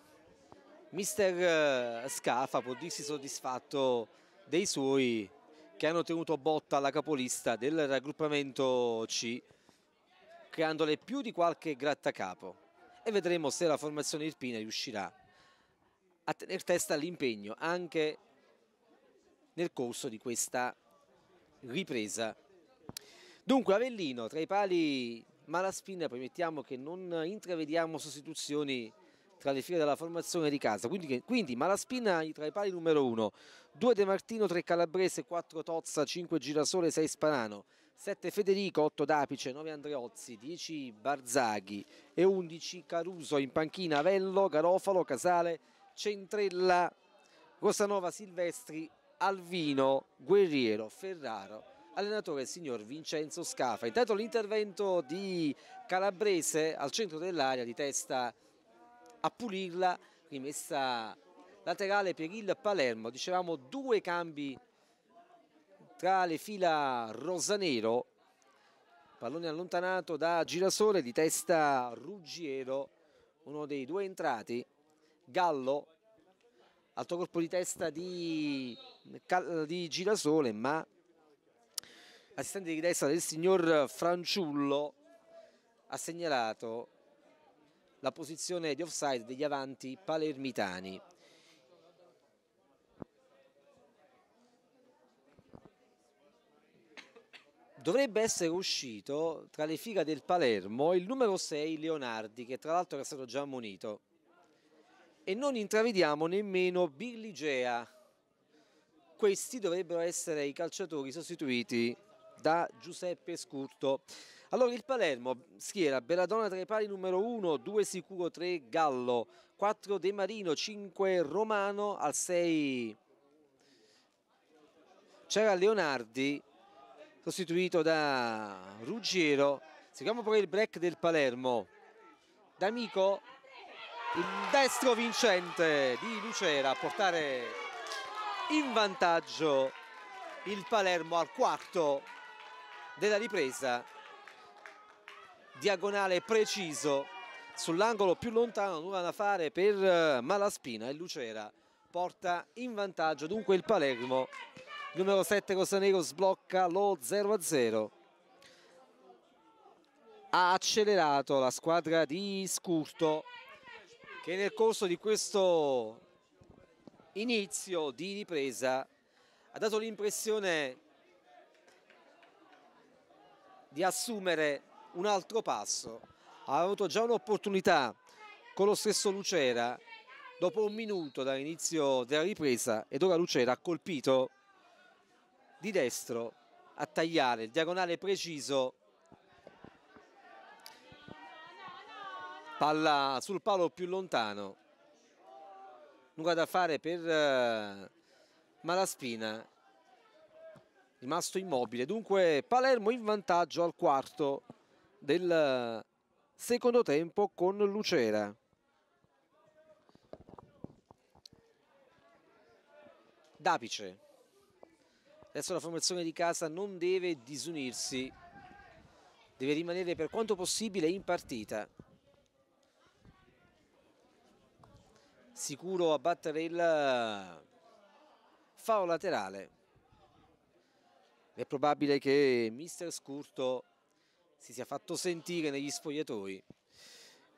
mister Scafa può dirsi soddisfatto dei suoi, che hanno tenuto botta alla capolista del raggruppamento C, creandole più di qualche grattacapo, e vedremo se la formazione irpina riuscirà a tenere testa all'impegno anche nel corso di questa ripresa. Dunque Avellino tra i pali Malaspina, permettiamo che non intravediamo sostituzioni tra le file della formazione di casa, quindi Malaspina tra i pali numero 1, 2 De Martino, 3 Calabrese, 4 Tozza, 5 Girasole, 6 Sparano, 7 Federico, 8 Dapice, 9 Andreozzi, 10 Barzaghi e 11 Caruso. In panchina Avello, Garofalo, Casale, Centrella, Rosanova, Silvestri, Alvino, Guerriero, Ferraro. Allenatore il signor Vincenzo Scafa. Intanto l'intervento di Calabrese al centro dell'area, di testa a pulirla, rimessa laterale per il Palermo. Dicevamo 2 cambi tra le fila rosanero. Pallone allontanato da Girasole, di testa Ruggiero, uno dei 2 entrati. Gallo, alto colpo di testa di Girasole, ma assistente di destra del signor Franciullo ha segnalato la posizione di offside degli avanti palermitani. Dovrebbe essere uscito tra le fila del Palermo il numero 6 Leonardi, che tra l'altro era stato già ammonito, e non intravediamo nemmeno Birligea. Questi dovrebbero essere i calciatori sostituiti da Giuseppe Scurto. Allora il Palermo schiera Belladonna tra i pali numero 1, 2 Sicuro, 3 Gallo, 4 De Marino, 5 Romano, al 6 c'era Leonardi, sostituito da Ruggiero. Seguiamo poi il break del Palermo. D'Amico, il destro vincente di Lucera a portare in vantaggio il Palermo al quarto della ripresa. Diagonale preciso sull'angolo più lontano, nulla da fare per Malaspina, e Lucera porta in vantaggio dunque il Palermo. Il numero 7 Rosanero sblocca lo 0-0. Ha accelerato la squadra di Scurto, che nel corso di questo inizio di ripresa ha dato l'impressione di assumere un altro passo. Ha avuto già un'opportunità con lo stesso Lucera dopo 1 minuto dall'inizio della ripresa, ed ora Lucera ha colpito di destro a tagliare il diagonale preciso. Palla sul palo più lontano, nulla da fare per Malaspina, rimasto immobile. Dunque Palermo in vantaggio al quarto del secondo tempo con Lucera. Dapice, adesso la formazione di casa non deve disunirsi, deve rimanere per quanto possibile in partita. Sicuro a battere il fallo laterale. È probabile che mister Scurto si sia fatto sentire negli spogliatoi.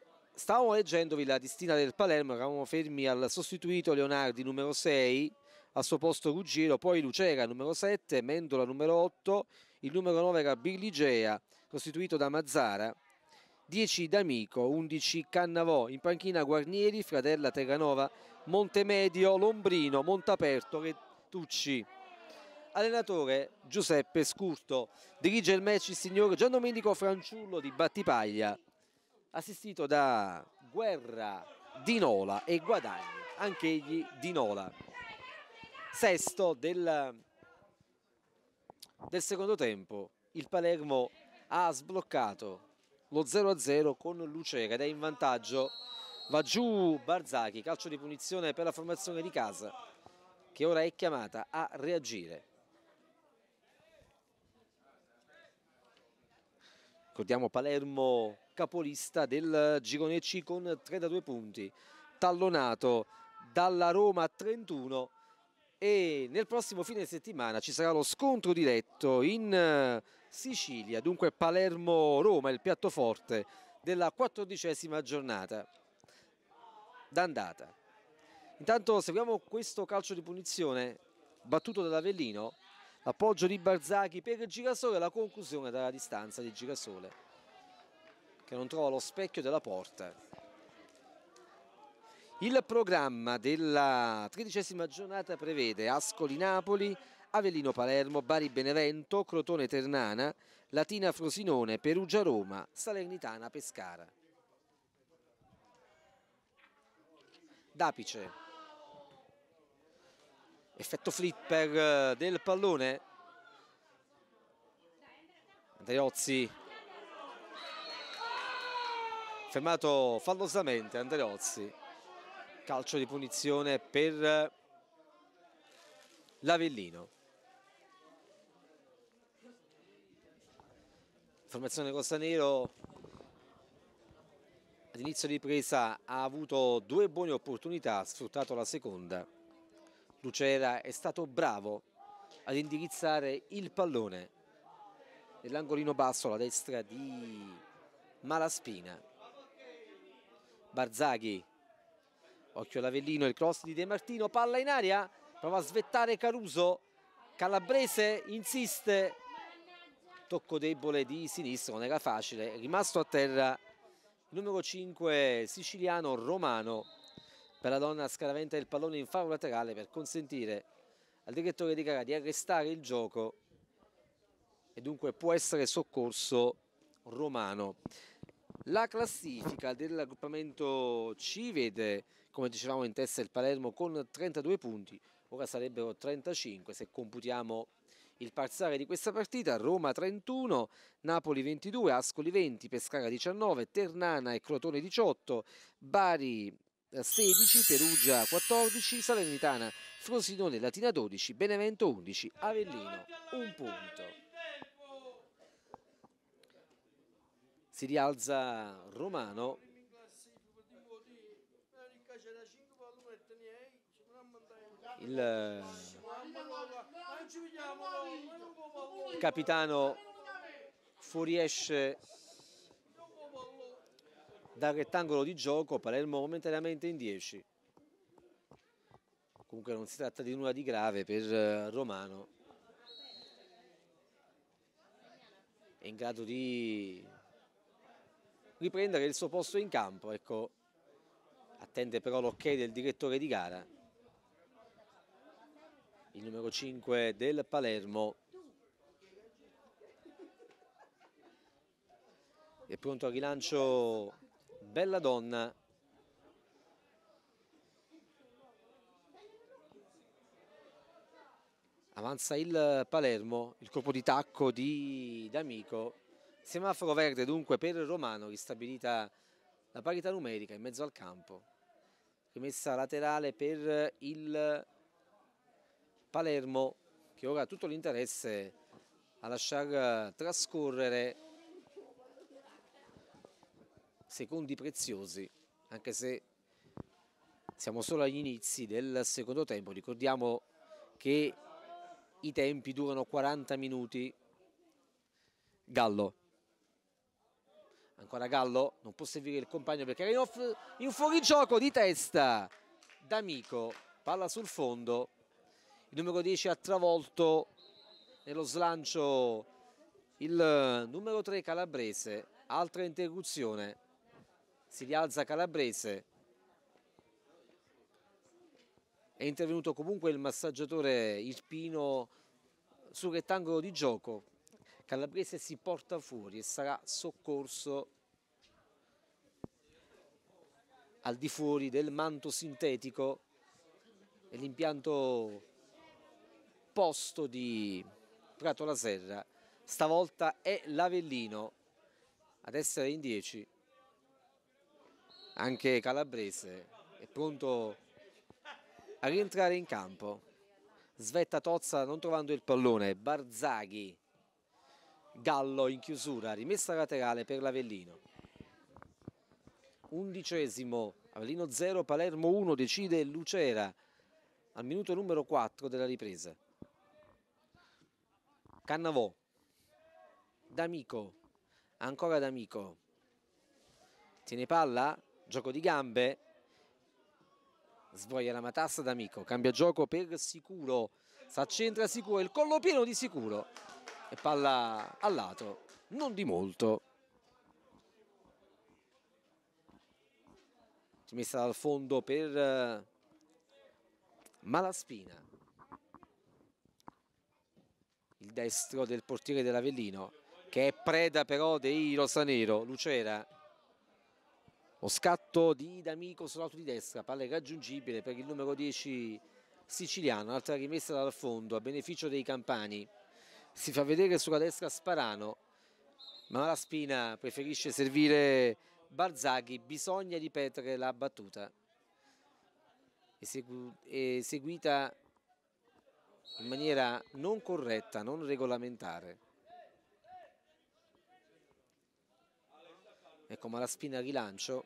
Stavo leggendovi la distina del Palermo, eravamo fermi al sostituito Leonardi numero 6, al suo posto Ruggiero, poi Lucera numero 7, Mendola numero 8, il numero 9 era Birligea, costituito da Mazzara, 10 D'Amico, 11 Cannavò, in panchina Guarnieri, Fratella, Terranova, Montemedio, Lombrino, Montaperto, Retucci. Allenatore Giuseppe Scurto. Dirige il match il signor Giandomenico Franciullo di Battipaglia, assistito da Guerra, Dinola e Guadagni, anche egli Dinola. Sesto del secondo tempo, il Palermo ha sbloccato lo 0-0 con Lucera ed è in vantaggio. Va giù Barzaghi, calcio di punizione per la formazione di casa, che ora è chiamata a reagire. Ricordiamo Palermo capolista del girone C con 32 punti, tallonato dalla Roma a 31, e nel prossimo fine settimana ci sarà lo scontro diretto in Sicilia, dunque Palermo-Roma, il piatto forte della 14ª giornata d'andata. Intanto seguiamo questo calcio di punizione battuto dall'Avellino, l'appoggio di Barzaghi per Girasole e la conclusione dalla distanza di Girasole, che non trova lo specchio della porta. Il programma della 13ª giornata prevede Ascoli-Napoli, Avellino-Palermo, Bari-Benevento, Crotone-Ternana, Latina-Frosinone, Perugia-Roma, Salernitana-Pescara. Dapice, effetto flipper del pallone, Andreozzi, fermato fallosamente Andreozzi, calcio di punizione per l'Avellino. Formazione rosanero ad inizio di ripresa ha avuto due buone opportunità, ha sfruttato la seconda. Lucera è stato bravo ad indirizzare il pallone nell'angolino basso alla destra di Malaspina. Barzaghi, occhio all'Avellino, il cross di De Martino, palla in aria, prova a svettare Caruso, Calabrese insiste, tocco debole di sinistro, non era facile, è rimasto a terra il numero 5 siciliano Romano. Per la donna scaraventa il pallone in faro laterale per consentire al direttore di gara di arrestare il gioco e dunque può essere soccorso Romano. La classifica del raggruppamento C vede, come dicevamo, in testa il Palermo con 32 punti, ora sarebbero 35 se computiamo il parziale di questa partita. Roma 31, Napoli 22, Ascoli 20, Pescara 19, Ternana e Crotone 18, Bari 16, Perugia 14, Salernitana, Frosinone, Latina 12, Benevento 11, Avellino 1 punto. Si rialza Romano, il capitano fuoriesce dal rettangolo di gioco, Palermo momentaneamente in 10. Comunque non si tratta di nulla di grave per Romano, è in grado di riprendere il suo posto in campo, ecco. Attende però l'ok del direttore di gara, il numero 5 del Palermo. È pronto al rilancio Belladonna. Avanza il Palermo, il colpo di tacco di D'Amico. Semaforo verde dunque per Romano, ristabilita la parità numerica in mezzo al campo. Rimessa laterale per il Palermo, che ora ha tutto l'interesse a lasciar trascorrere secondi preziosi, anche se siamo solo agli inizi del secondo tempo. Ricordiamo che i tempi durano 40 minuti. Gallo, ancora Gallo, non può servire il compagno perché era in fuorigioco di testa. D'Amico, palla sul fondo, Il numero 10 ha travolto nello slancio il numero 3 Calabrese, altra interruzione, si rialza Calabrese, è intervenuto comunque il massaggiatore Irpino sul rettangolo di gioco. Calabrese si porta fuori e sarà soccorso al di fuori del manto sintetico e l'impianto posto di Prato la Serra. Stavolta è l'Avellino ad essere in 10. Anche Calabrese è pronto a rientrare in campo. Svetta Tozza non trovando il pallone. Barzaghi, Gallo in chiusura, rimessa laterale per l'Avellino. 11esimo, Avellino 0, Palermo 1, decide Lucera al minuto numero 4 della ripresa. Cannavò, D'Amico, ancora D'Amico, tiene palla, gioco di gambe, svoglia la matassa D'Amico, cambia gioco per Sicuro, s'accentra Sicuro, il collo pieno di Sicuro e palla al lato, non di molto. Messa dal fondo per Malaspina, il destro del portiere dell'Avellino che è preda però dei rosanero. Lucera, lo scatto di D'Amico sull'auto di destra, palla irraggiungibile per il numero 10 siciliano, altra rimessa dal fondo a beneficio dei campani, si fa vedere sulla destra Sparano, ma Malaspina preferisce servire Barzaghi. Bisogna ripetere la battuta eseguita in maniera non corretta, non regolamentare. Ecco Malaspina rilancio,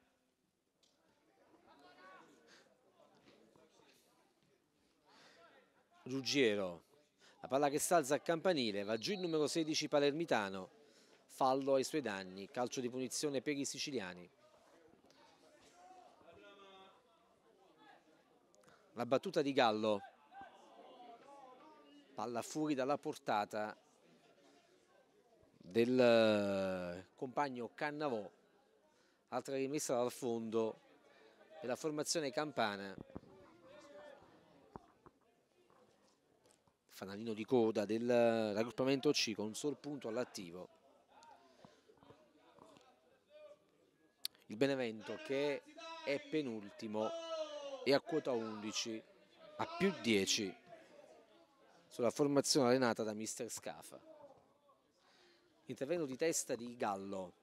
Ruggiero, la palla che salza al campanile, va giù il numero 16 palermitano, fallo ai suoi danni, calcio di punizione per i siciliani. La battuta di Gallo, palla fuori dalla portata del compagno Cannavò, altra rimessa dal fondo della formazione campana. Fanalino di coda del raggruppamento C con un solo punto all'attivo. Il Benevento che è penultimo e a quota 11, a più 10 sulla formazione allenata da mister Scafa. Intervento di testa di Gallo.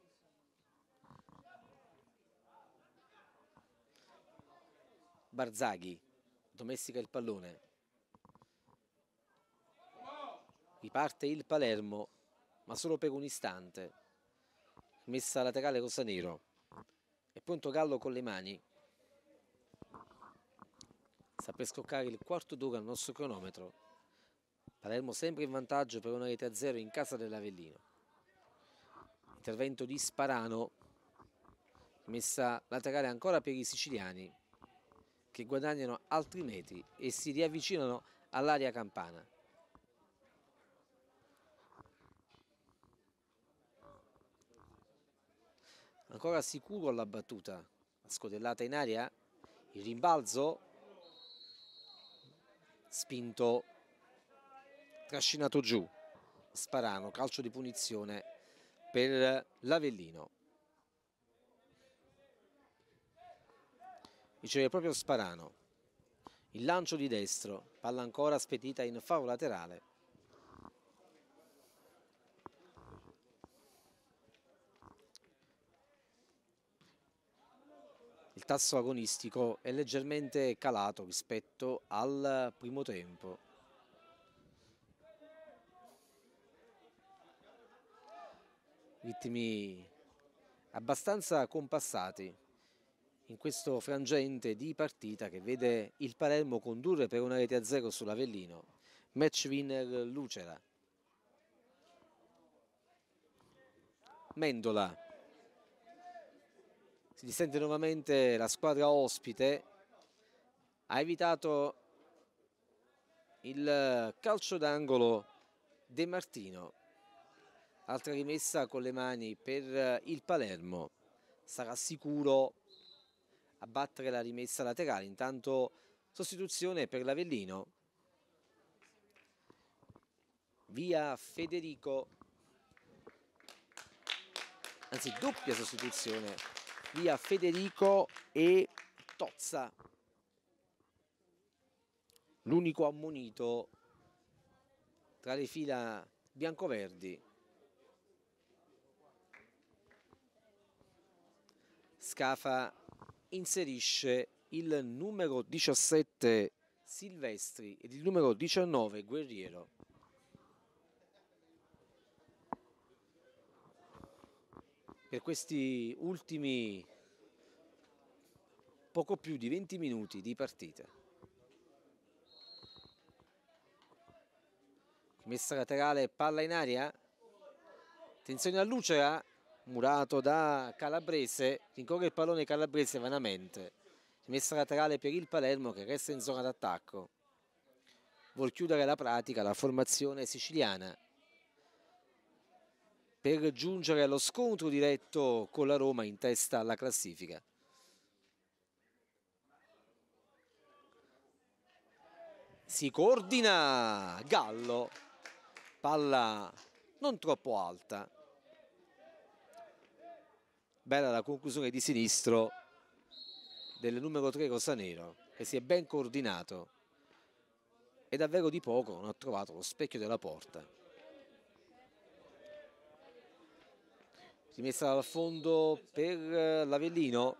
Barzaghi domestica il pallone. Riparte il Palermo, ma solo per un istante. Messa laterale rosanero. È pronto Gallo con le mani. Sta per scoccare il quarto d'ora al nostro cronometro. Palermo sempre in vantaggio per una rete a 0 in casa dell'Avellino. Intervento di Sparano. Messa laterale ancora per i siciliani, che guadagnano altri metri e si riavvicinano all'area campana. Ancora Sicuro alla battuta, scodellata in aria, il rimbalzo, spinto, trascinato giù, Sparano, calcio di punizione per l'Avellino. Riceve proprio Sparano, il lancio di destro, palla ancora spedita in faro laterale. Il tasso agonistico è leggermente calato rispetto al primo tempo. Ritmi abbastanza compassati in questo frangente di partita che vede il Palermo condurre per una rete a 0 sull'Avellino. Match winner Lucera. Mendola. Si distende nuovamente la squadra ospite, ha evitato il calcio d'angolo De Martino. Altra rimessa con le mani per il Palermo. Sarà sicuro a battere la rimessa laterale. Intanto sostituzione per l'Avellino. Via Federico, anzi doppia sostituzione, via Federico e Tozza, l'unico ammonito tra le fila biancoverdi. Scafa inserisce il numero 17 Silvestri ed il numero 19 Guerriero. Per questi ultimi poco più di 20 minuti di partita. Messa laterale, palla in aria. Attenzione a Lucera, murato da Calabrese, rincorre il pallone Calabrese vanamente. Messa laterale per il Palermo che resta in zona d'attacco. Vuol chiudere la pratica la formazione siciliana per giungere allo scontro diretto con la Roma in testa alla classifica. Si coordina Gallo, palla non troppo alta. Bella la conclusione di sinistro del numero 3 Rosanero, che si è ben coordinato e davvero di poco non ha trovato lo specchio della porta. Rimessa dal fondo per l'Avellino.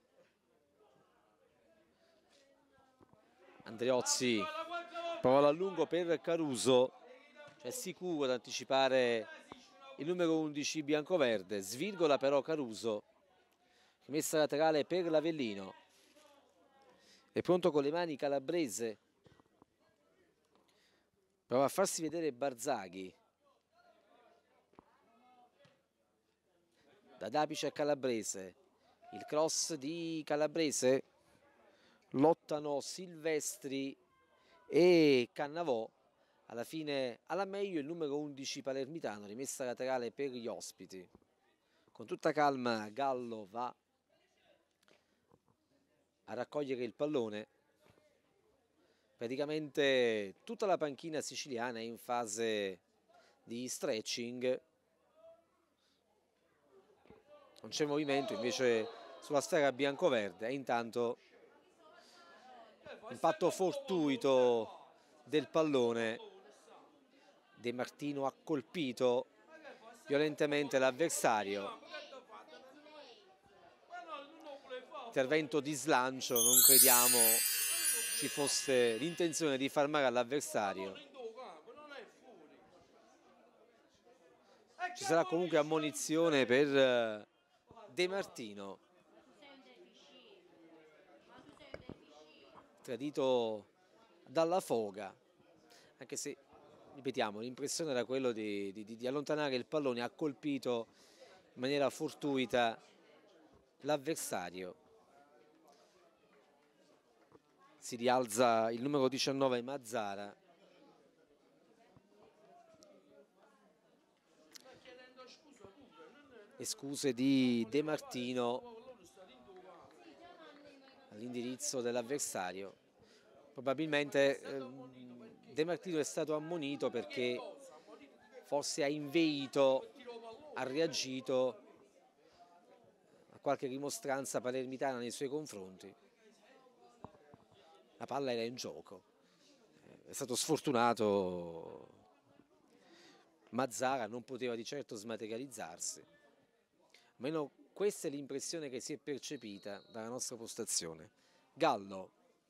Andreozzi, palla a lungo per Caruso, è sicuro ad anticipare il numero 11 biancoverde, svirgola però Caruso. Rimessa laterale per l'Avellino. È pronto con le mani Calabrese. Prova a farsi vedere Barzaghi. Da Dapice a Calabrese, il cross di Calabrese, lottano Silvestri e Cannavò, alla fine alla meglio il numero 11 palermitano, rimessa laterale per gli ospiti. Con tutta calma Gallo va a raccogliere il pallone. Praticamente tutta la panchina siciliana è in fase di stretching. Non c'è movimento invece sulla sfera biancoverde e intanto impatto fortuito del pallone. De Martino ha colpito violentemente l'avversario. Intervento di slancio, non crediamo ci fosse l'intenzione di far male all'avversario. Ci sarà comunque ammonizione per De Martino, tradito dalla foga, anche se, ripetiamo, l'impressione era quello di allontanare il pallone. Ha colpito in maniera fortuita l'avversario. Si rialza il numero 19 Mazzara. E scuse di De Martino all'indirizzo dell'avversario. Probabilmente De Martino è stato ammonito perché forse ha inveito, ha reagito a qualche rimostranza palermitana nei suoi confronti. La palla era in gioco, è stato sfortunato Mazzara, non poteva di certo smaterializzarsi. Almeno questa è l'impressione che si è percepita dalla nostra postazione. Gallo,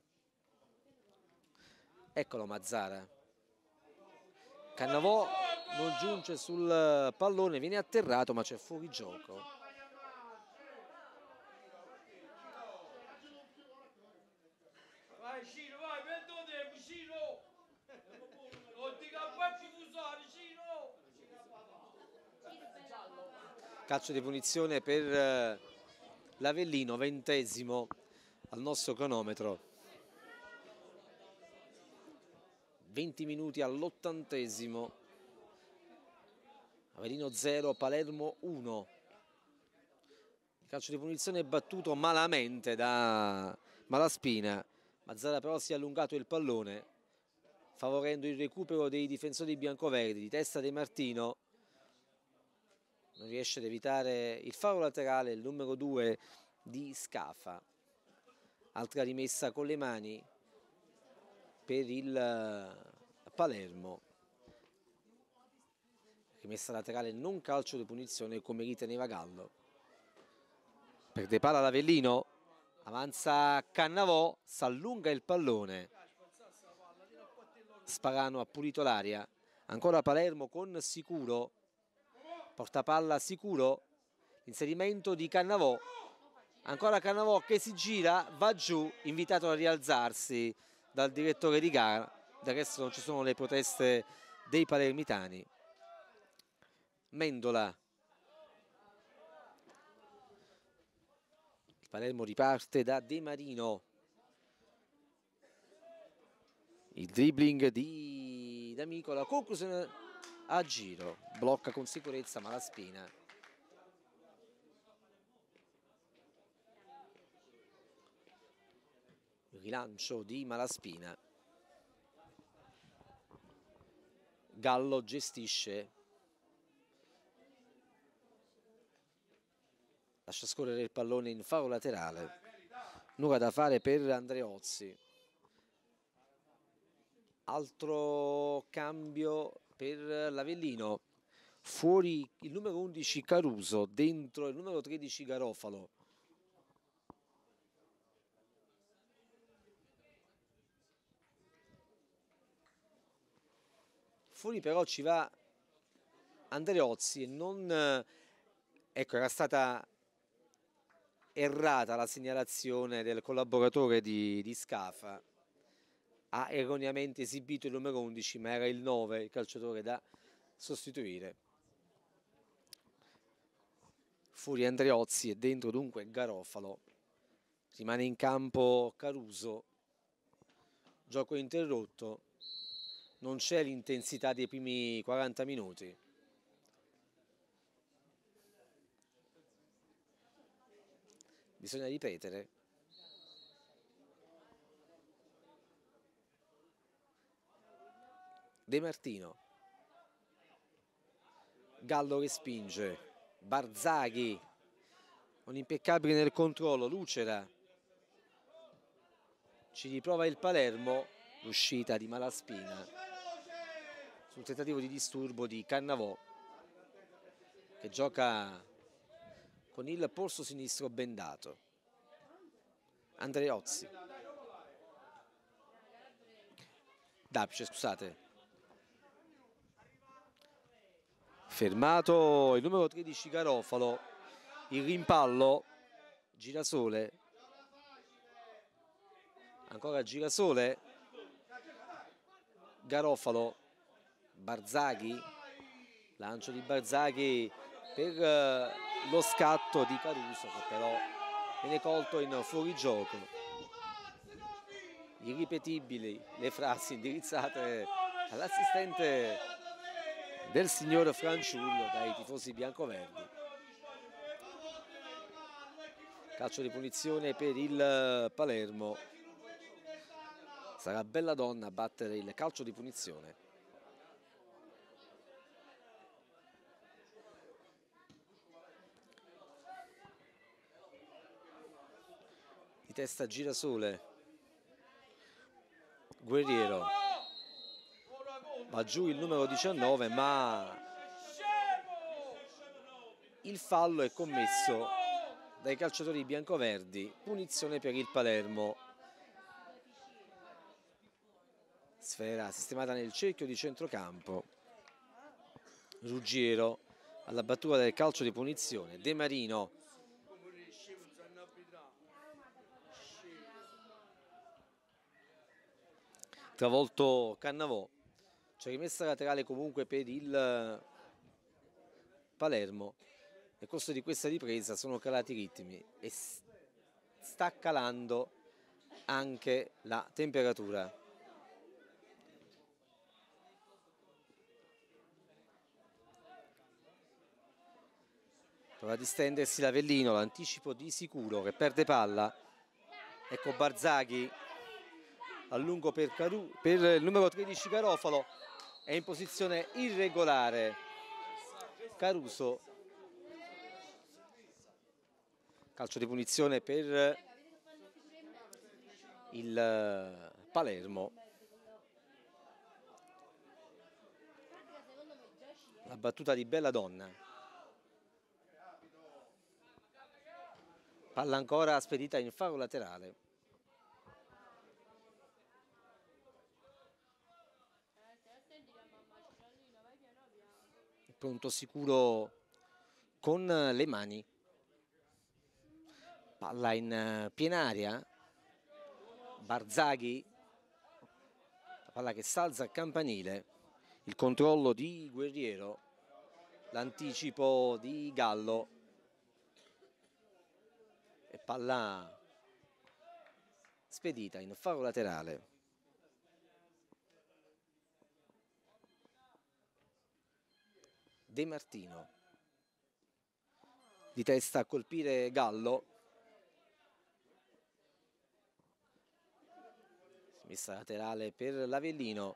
eccolo Mazzara. Cannavò non giunge sul pallone, viene atterrato ma c'è fuori gioco. Calcio di punizione per l'Avellino, 20° al nostro cronometro. 20 minuti all'80°. Avellino 0, Palermo 1. Il calcio di punizione è battuto malamente da Malaspina. Mazzara però si è allungato il pallone, favorendo il recupero dei difensori biancoverdi. Di testa De Martino non riesce ad evitare il fallo laterale, il numero 2 di Scafa. Altra rimessa con le mani per il Palermo. Rimessa laterale, non calcio di punizione come riteneva Gallo. Perde palla l'Avellino, avanza Cannavò, s'allunga il pallone. Sparano ha pulito l'aria. Ancora Palermo con Sicuro. Porta palla Sicuro. Inserimento di Cannavò. Ancora Cannavò che si gira, va giù, invitato a rialzarsi dal direttore di gara. Del resto non ci sono le proteste dei palermitani. Mendola. Il Palermo riparte da De Marino. Il dribbling di D'Amico, conclusione a giro. Blocca con sicurezza Malaspina. Rilancio di Malaspina. Gallo gestisce. Lascia scorrere il pallone in fallo laterale. Nulla da fare per Andreozzi. Altro cambio per l'Avellino. Fuori il numero 11 Caruso, dentro il numero 13 Garofalo. Fuori però ci va Andreozzi e non... ecco, era stata errata la segnalazione del collaboratore di Scafa. Ha erroneamente esibito il numero 11, ma era il 9 il calciatore da sostituire. Fuori Andreozzi e dentro dunque Garofalo. Rimane in campo Caruso. Gioco interrotto. Non c'è l'intensità dei primi 40 minuti. Bisogna ripetere. De Martino. Gallo respinge. Barzaghi. Un impeccabile nel controllo. Lucera. Ci riprova il Palermo. L'uscita di Malaspina sul tentativo di disturbo di Cannavò, che gioca con il polso sinistro bendato. Andreozzi. Dapice, scusate. Fermato il numero 13 Garofalo. Il rimpallo. Girasole. Ancora Girasole. Garofalo. Barzaghi. Lancio di Barzaghi per lo scatto di Caruso, che però viene colto in fuorigioco. Irripetibili le frasi indirizzate all'assistente del signor Franciullo dai tifosi biancoverdi. Calcio di punizione per il Palermo. Sarà Belladonna a battere il calcio di punizione. Di testa Girasole. Guerriero. Va giù il numero 19, ma il fallo è commesso dai calciatori biancoverdi. Punizione per il Palermo. Sfera sistemata nel cerchio di centrocampo. Ruggiero alla battuta del calcio di punizione. De Marino. Travolto Cannavò. C'è rimessa laterale comunque per il Palermo. Nel corso di questa ripresa sono calati i ritmi e sta calando anche la temperatura. Prova a distendersi l'Avellino, l'anticipo di Sicuro che perde palla. Ecco Barzaghi a lungo per il numero 13 Garofalo, è in posizione irregolare Caruso. Calcio di punizione per il Palermo. La battuta di Belladonna. Palla ancora spedita in fallo laterale. Pronto Sicuro con le mani. Palla in piena aria. Barzaghi. La palla che salza al campanile. Il controllo di Guerriero. L'anticipo di Gallo. E palla spedita in fallo laterale. De Martino di testa a colpire Gallo. Messa laterale per l'Avellino.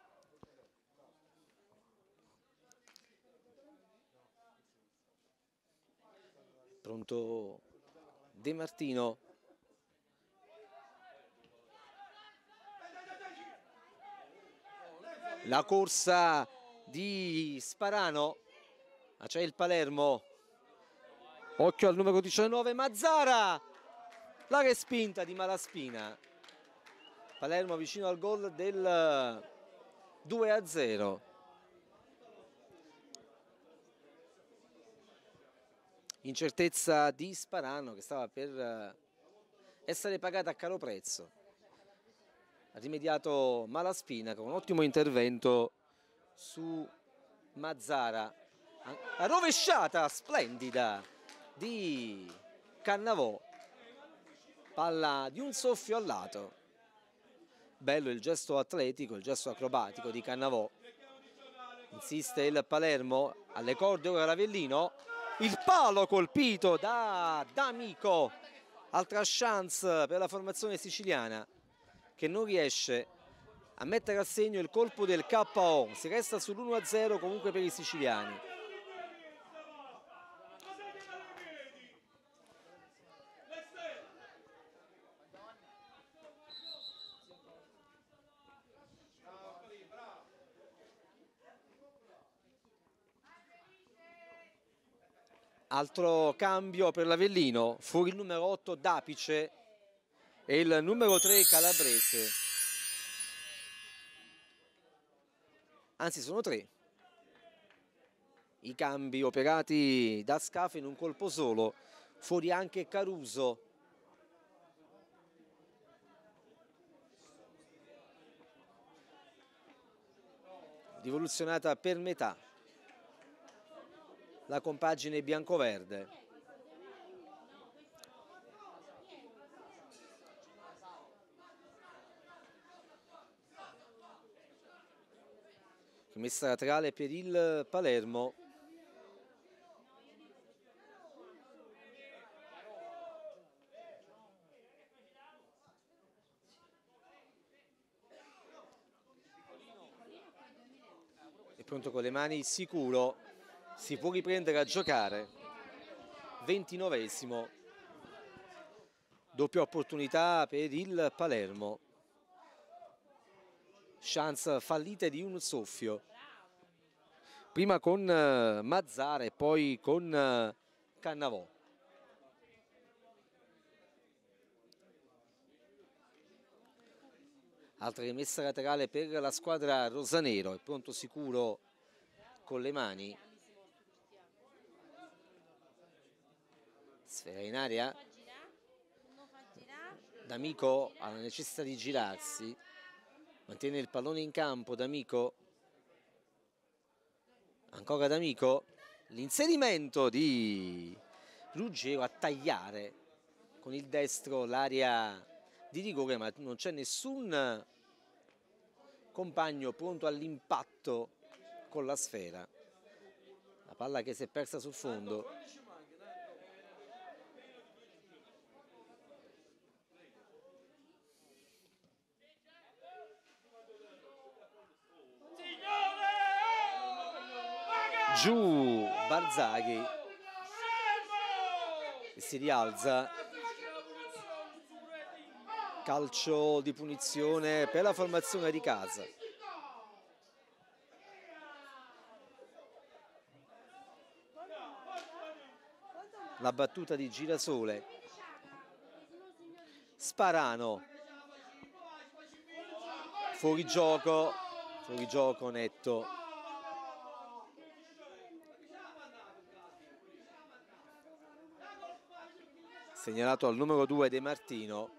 Pronto De Martino. La corsa di Sparano. C'è il Palermo. Occhio al numero 19 Mazzara. La respinta di Malaspina. Palermo vicino al gol del 2-0. Incertezza di Sparano che stava per essere pagata a caro prezzo. Ha rimediato Malaspina con un ottimo intervento su Mazzara. La rovesciata splendida di Cannavò. Palla di un soffio al lato. Bello il gesto atletico, il gesto acrobatico di Cannavò. Insiste il Palermo, alle corde ora l'Avellino. Il palo colpito da D'Amico. Altra chance per la formazione siciliana che non riesce a mettere a segno il colpo del KO. Si resta sull'1-0 comunque per i siciliani. Altro cambio per l'Avellino, fuori il numero 8 Dapice e il numero 3 Calabrese. Anzi sono 3 i cambi operati da Scafa in un colpo solo. Fuori anche Caruso. Rivoluzionata per metà la compagine biancoverde. Messa laterale per il Palermo. È pronto con le mani Sicuro. Si può riprendere a giocare. 29esimo. Doppia opportunità per il Palermo. Chance fallite di un soffio. Prima con Mazzara e poi con Cannavò. Altra rimessa laterale per la squadra rosanero. È pronto Sicuro con le mani. Sfera in aria. D'Amico ha la necessità di girarsi. Mantiene il pallone in campo D'Amico. Ancora D'Amico. L'inserimento di Ruggero a tagliare con il destro l'area di rigore, ma non c'è nessun compagno pronto all'impatto con la sfera. La palla che si è persa sul fondo. giù Barzaghi e si rialza. Calcio di punizione per la formazione di casa. La battuta di Girasole. Sparano. Fuorigioco netto. Segnalato al numero 2 De Martino.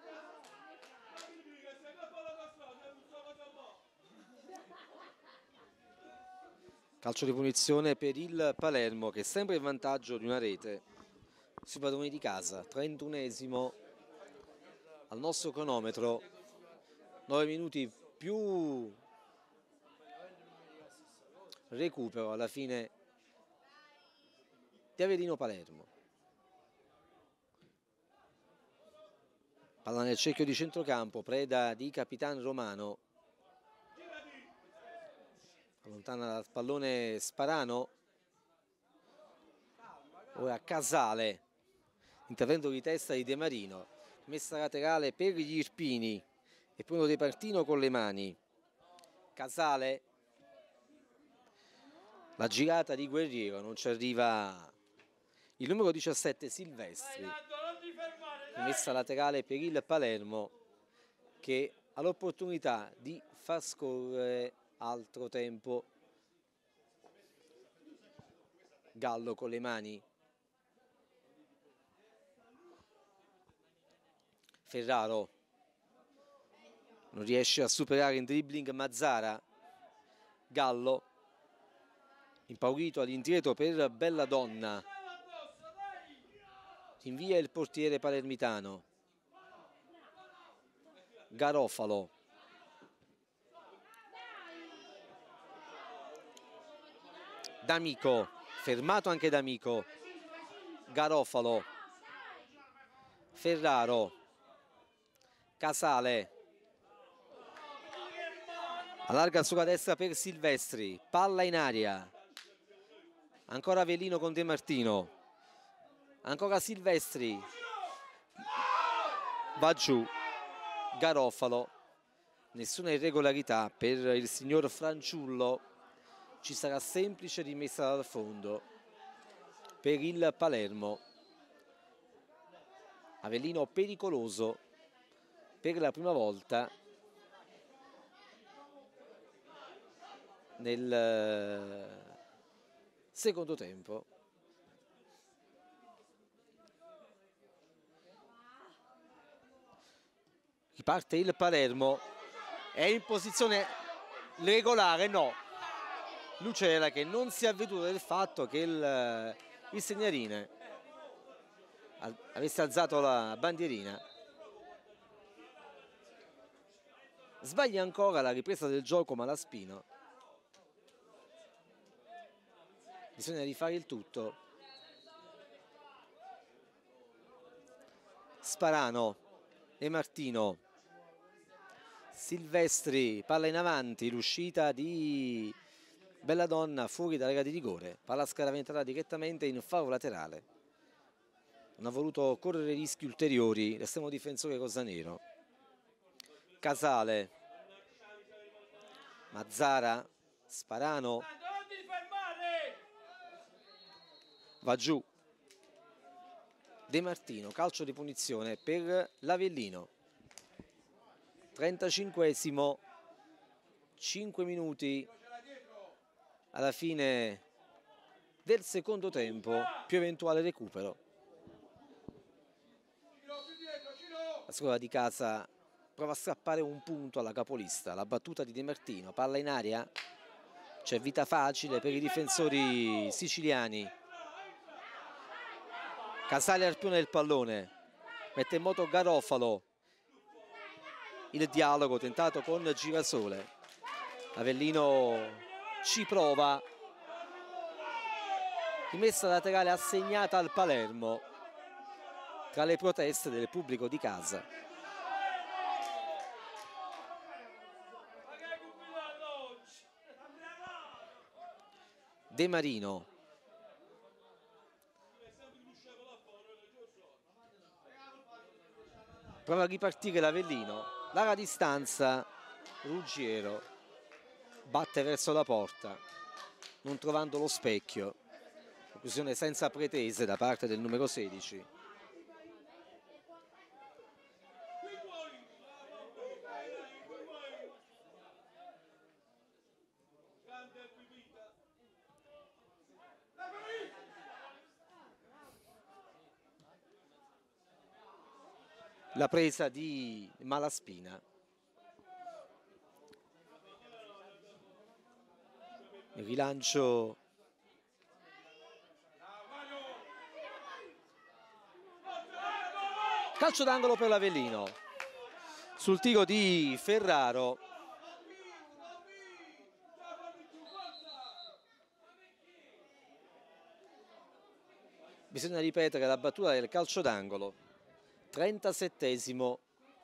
Calcio di punizione per il Palermo, che è sempre in vantaggio di una rete sui padroni di casa. 31esimo al nostro cronometro, 9 minuti più recupero alla fine di Avellino Palermo. Palla nel cerchio di centrocampo, preda di Capitan Romano. Allontana dal pallone Sparano. Ora Casale. Intervento di testa di De Marino. Messa laterale per gli Irpini. E poi uno De Martino con le mani. Casale. La girata di Guerriero, non ci arriva il numero 17 Silvestri. Messa laterale per il Palermo, che ha l'opportunità di far scorrere altro tempo. Gallo con le mani. Ferraro non riesce a superare in dribbling Mazzara. Gallo impaurito all'indietro per Belladonna. Invia il portiere palermitano. Garofalo. D'Amico, fermato anche D'Amico. Garofalo. Ferraro. Casale. Allarga sulla destra per Silvestri. Palla in aria. Ancora Avellino con De Martino. Ancora Silvestri. Va giù. Garofalo. Nessuna irregolarità per il signor Franciullo. Ci sarà semplice rimessa dal fondo per il Palermo. Avellino pericoloso per la prima volta nel secondo tempo. Riparte il Palermo. È in posizione regolare? No. Lucera che non si è avveduto del fatto che il segnalino avesse alzato la bandierina. Sbaglia ancora la ripresa del gioco Malaspino. Bisogna rifare il tutto. Sparano. De Martino. Silvestri, palla in avanti, l'uscita di Belladonna fuori dall'area di rigore. Palla scaraventata direttamente in fallo laterale. Non ha voluto correre rischi ulteriori l'estremo difensore rosanero. Casale. Mazzara. Sparano. Va giù. De Martino, calcio di punizione per l'Avellino. 35esimo, 5 minuti alla fine del secondo tempo, più eventuale recupero. La squadra di casa prova a strappare un punto alla capolista. La battuta di De Martino, palla in aria, c'è vita facile per i difensori siciliani. Casale arpione del pallone, mette in moto Garofalo. Il dialogo tentato con Girasole. Avellino ci prova. Rimessa laterale assegnata al Palermo tra le proteste del pubblico di casa. De Marino. Prova a ripartire l'Avellino, larga distanza, Ruggiero batte verso la porta, non trovando lo specchio. Conclusione senza pretese da parte del numero 16. La presa di Malaspina. Il rilancio calcio d'angolo per l'Avellino sul tiro di Ferraro. Bisogna ripetere la battuta del calcio d'angolo. 37esimo,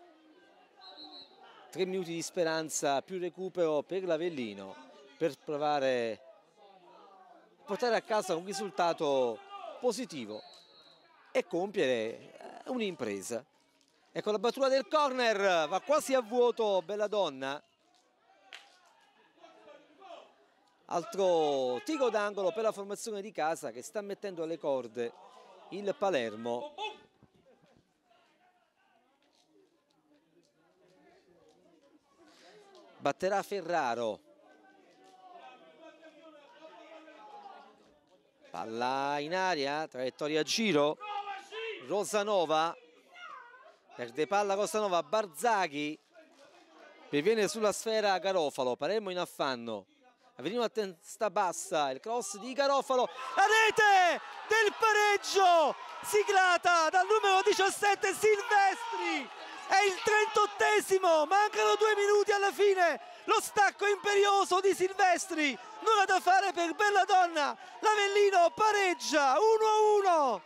3 minuti di speranza più recupero per l'Avellino per provare a portare a casa un risultato positivo e compiere un'impresa. Ecco la battuta del corner, va quasi a vuoto Belladonna. Altro tiro d'angolo per la formazione di casa che sta mettendo alle corde il Palermo. Batterà Ferraro. Palla in aria, traiettoria a giro. Rosanova. Perde palla Rosanova, Barzaghi. Previene sulla sfera Garofalo. Palermo in affanno. Avellino a testa bassa, il cross di Garofalo. La rete del pareggio siglata dal numero 17 Silvestri. È il 38esimo, mancano 2 minuti alla fine, lo stacco imperioso di Silvestri, nulla da fare per Belladonna, l'Avellino pareggia 1-1,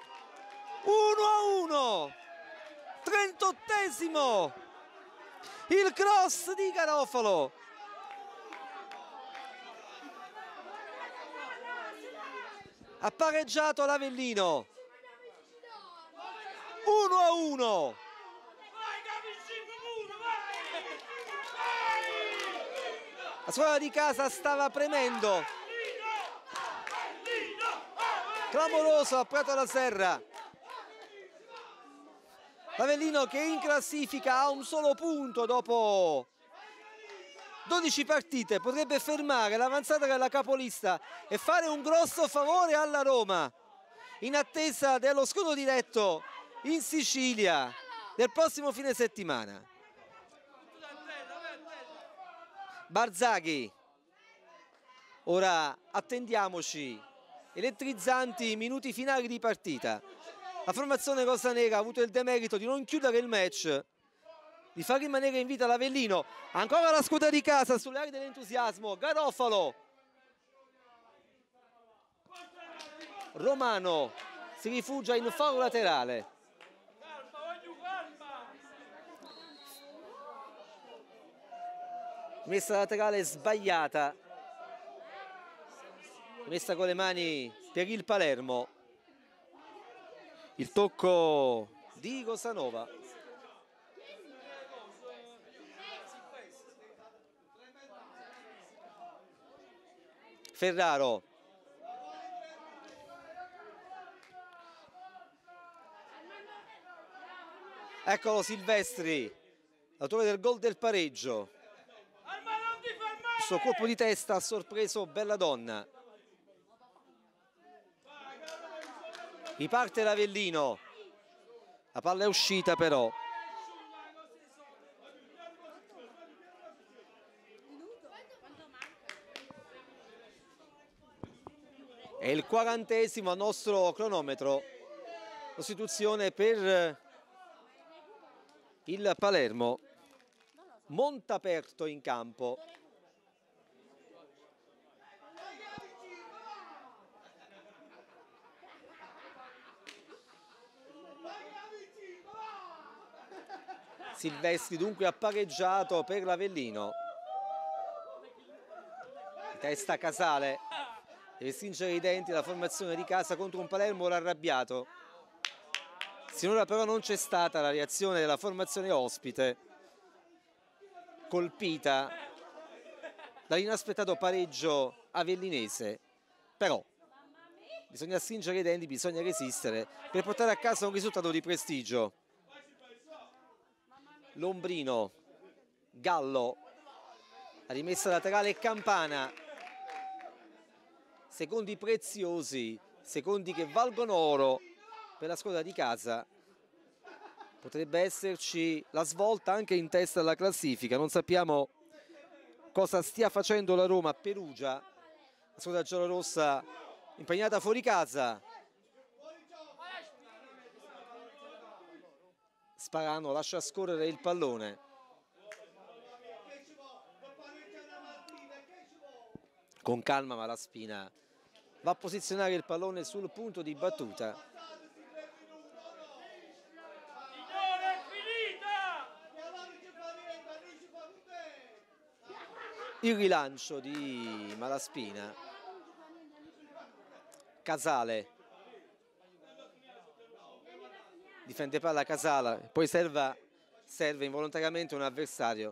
1-1, 38esimo, il cross di Garofalo. Ha pareggiato l'Avellino, 1-1. La squadra di casa stava premendo. Clamoroso a Prato alla Serra. L'Avellino che in classifica ha un solo punto dopo 12 partite. Potrebbe fermare l'avanzata della capolista e fare un grosso favore alla Roma in attesa dello scontro diretto in Sicilia del prossimo fine settimana. Barzaghi, ora attendiamoci elettrizzanti minuti finali di partita. La formazione rosanera ha avuto il demerito di non chiudere il match, di far rimanere in vita l'Avellino. Ancora la squadra di casa sulle aree dell'entusiasmo. Garofalo, Romano si rifugia in fallo laterale. Messa laterale sbagliata, messa con le mani per il Palermo. Il tocco di Rosanova. Ferraro. Eccolo Silvestri, l'autore del gol del pareggio. Il suo colpo di testa ha sorpreso Belladonna. Riparte l'Avellino. La palla è uscita però. È il 40esimo al nostro cronometro. Sostituzione per il Palermo. Montaperto in campo. Silvestri dunque ha pareggiato per l'Avellino. Di testa Casale. Deve stringere i denti la formazione di casa contro un Palermo arrabbiato. Sinora però non c'è stata la reazione della formazione ospite, colpita dall'inaspettato pareggio avellinese, però bisogna stringere i denti, bisogna resistere per portare a casa un risultato di prestigio. Lombrino, Gallo, la rimessa laterale Campana, secondi preziosi, secondi che valgono oro per la squadra di casa. Potrebbe esserci la svolta anche in testa alla classifica, non sappiamo cosa stia facendo la Roma a Perugia, la squadra giallorossa impegnata fuori casa. Sparano lascia scorrere il pallone. Con calma Malaspina va a posizionare il pallone sul punto di battuta. Il rilancio di Malaspina. Casale difende palla Casala, poi serve involontariamente un avversario.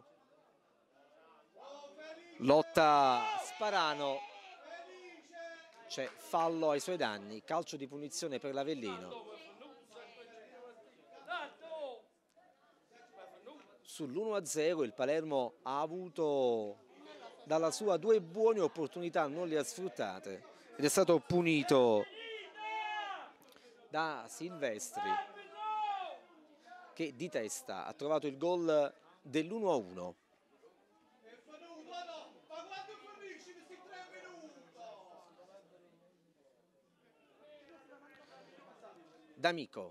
Lotta Sparano, c'è fallo ai suoi danni, calcio di punizione per l'Avellino. Sull'1-0 il Palermo ha avuto dalla sua 2 buone opportunità, non le ha sfruttate ed è stato punito da Silvestri, che di testa ha trovato il gol dell'1-1. D'Amico,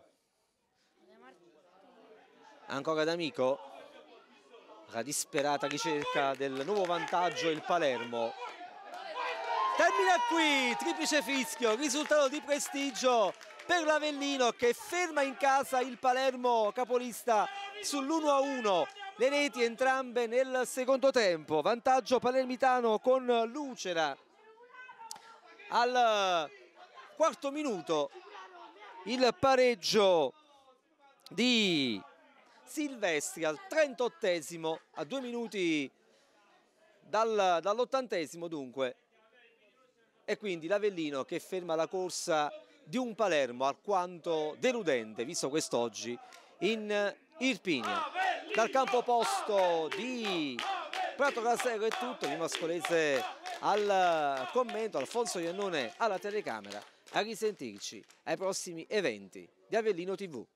ancora D'Amico, la disperata ricerca del nuovo vantaggio il Palermo. Termina qui, triplice fischio, risultato di prestigio per l'Avellino che ferma in casa il Palermo capolista sull'1-1. Le reti entrambe nel secondo tempo, vantaggio palermitano con Lucera al quarto minuto, il pareggio di Silvestri al 38esimo, a 2 minuti dall'80esimo dunque, e quindi l'Avellino che ferma la corsa di un Palermo alquanto deludente, visto quest'oggi in Irpinia. Dal campo opposto di Prato Casero è tutto, Nino Ascolese al commento, Alfonso Iannone alla telecamera. A risentirci ai prossimi eventi di Avellino TV.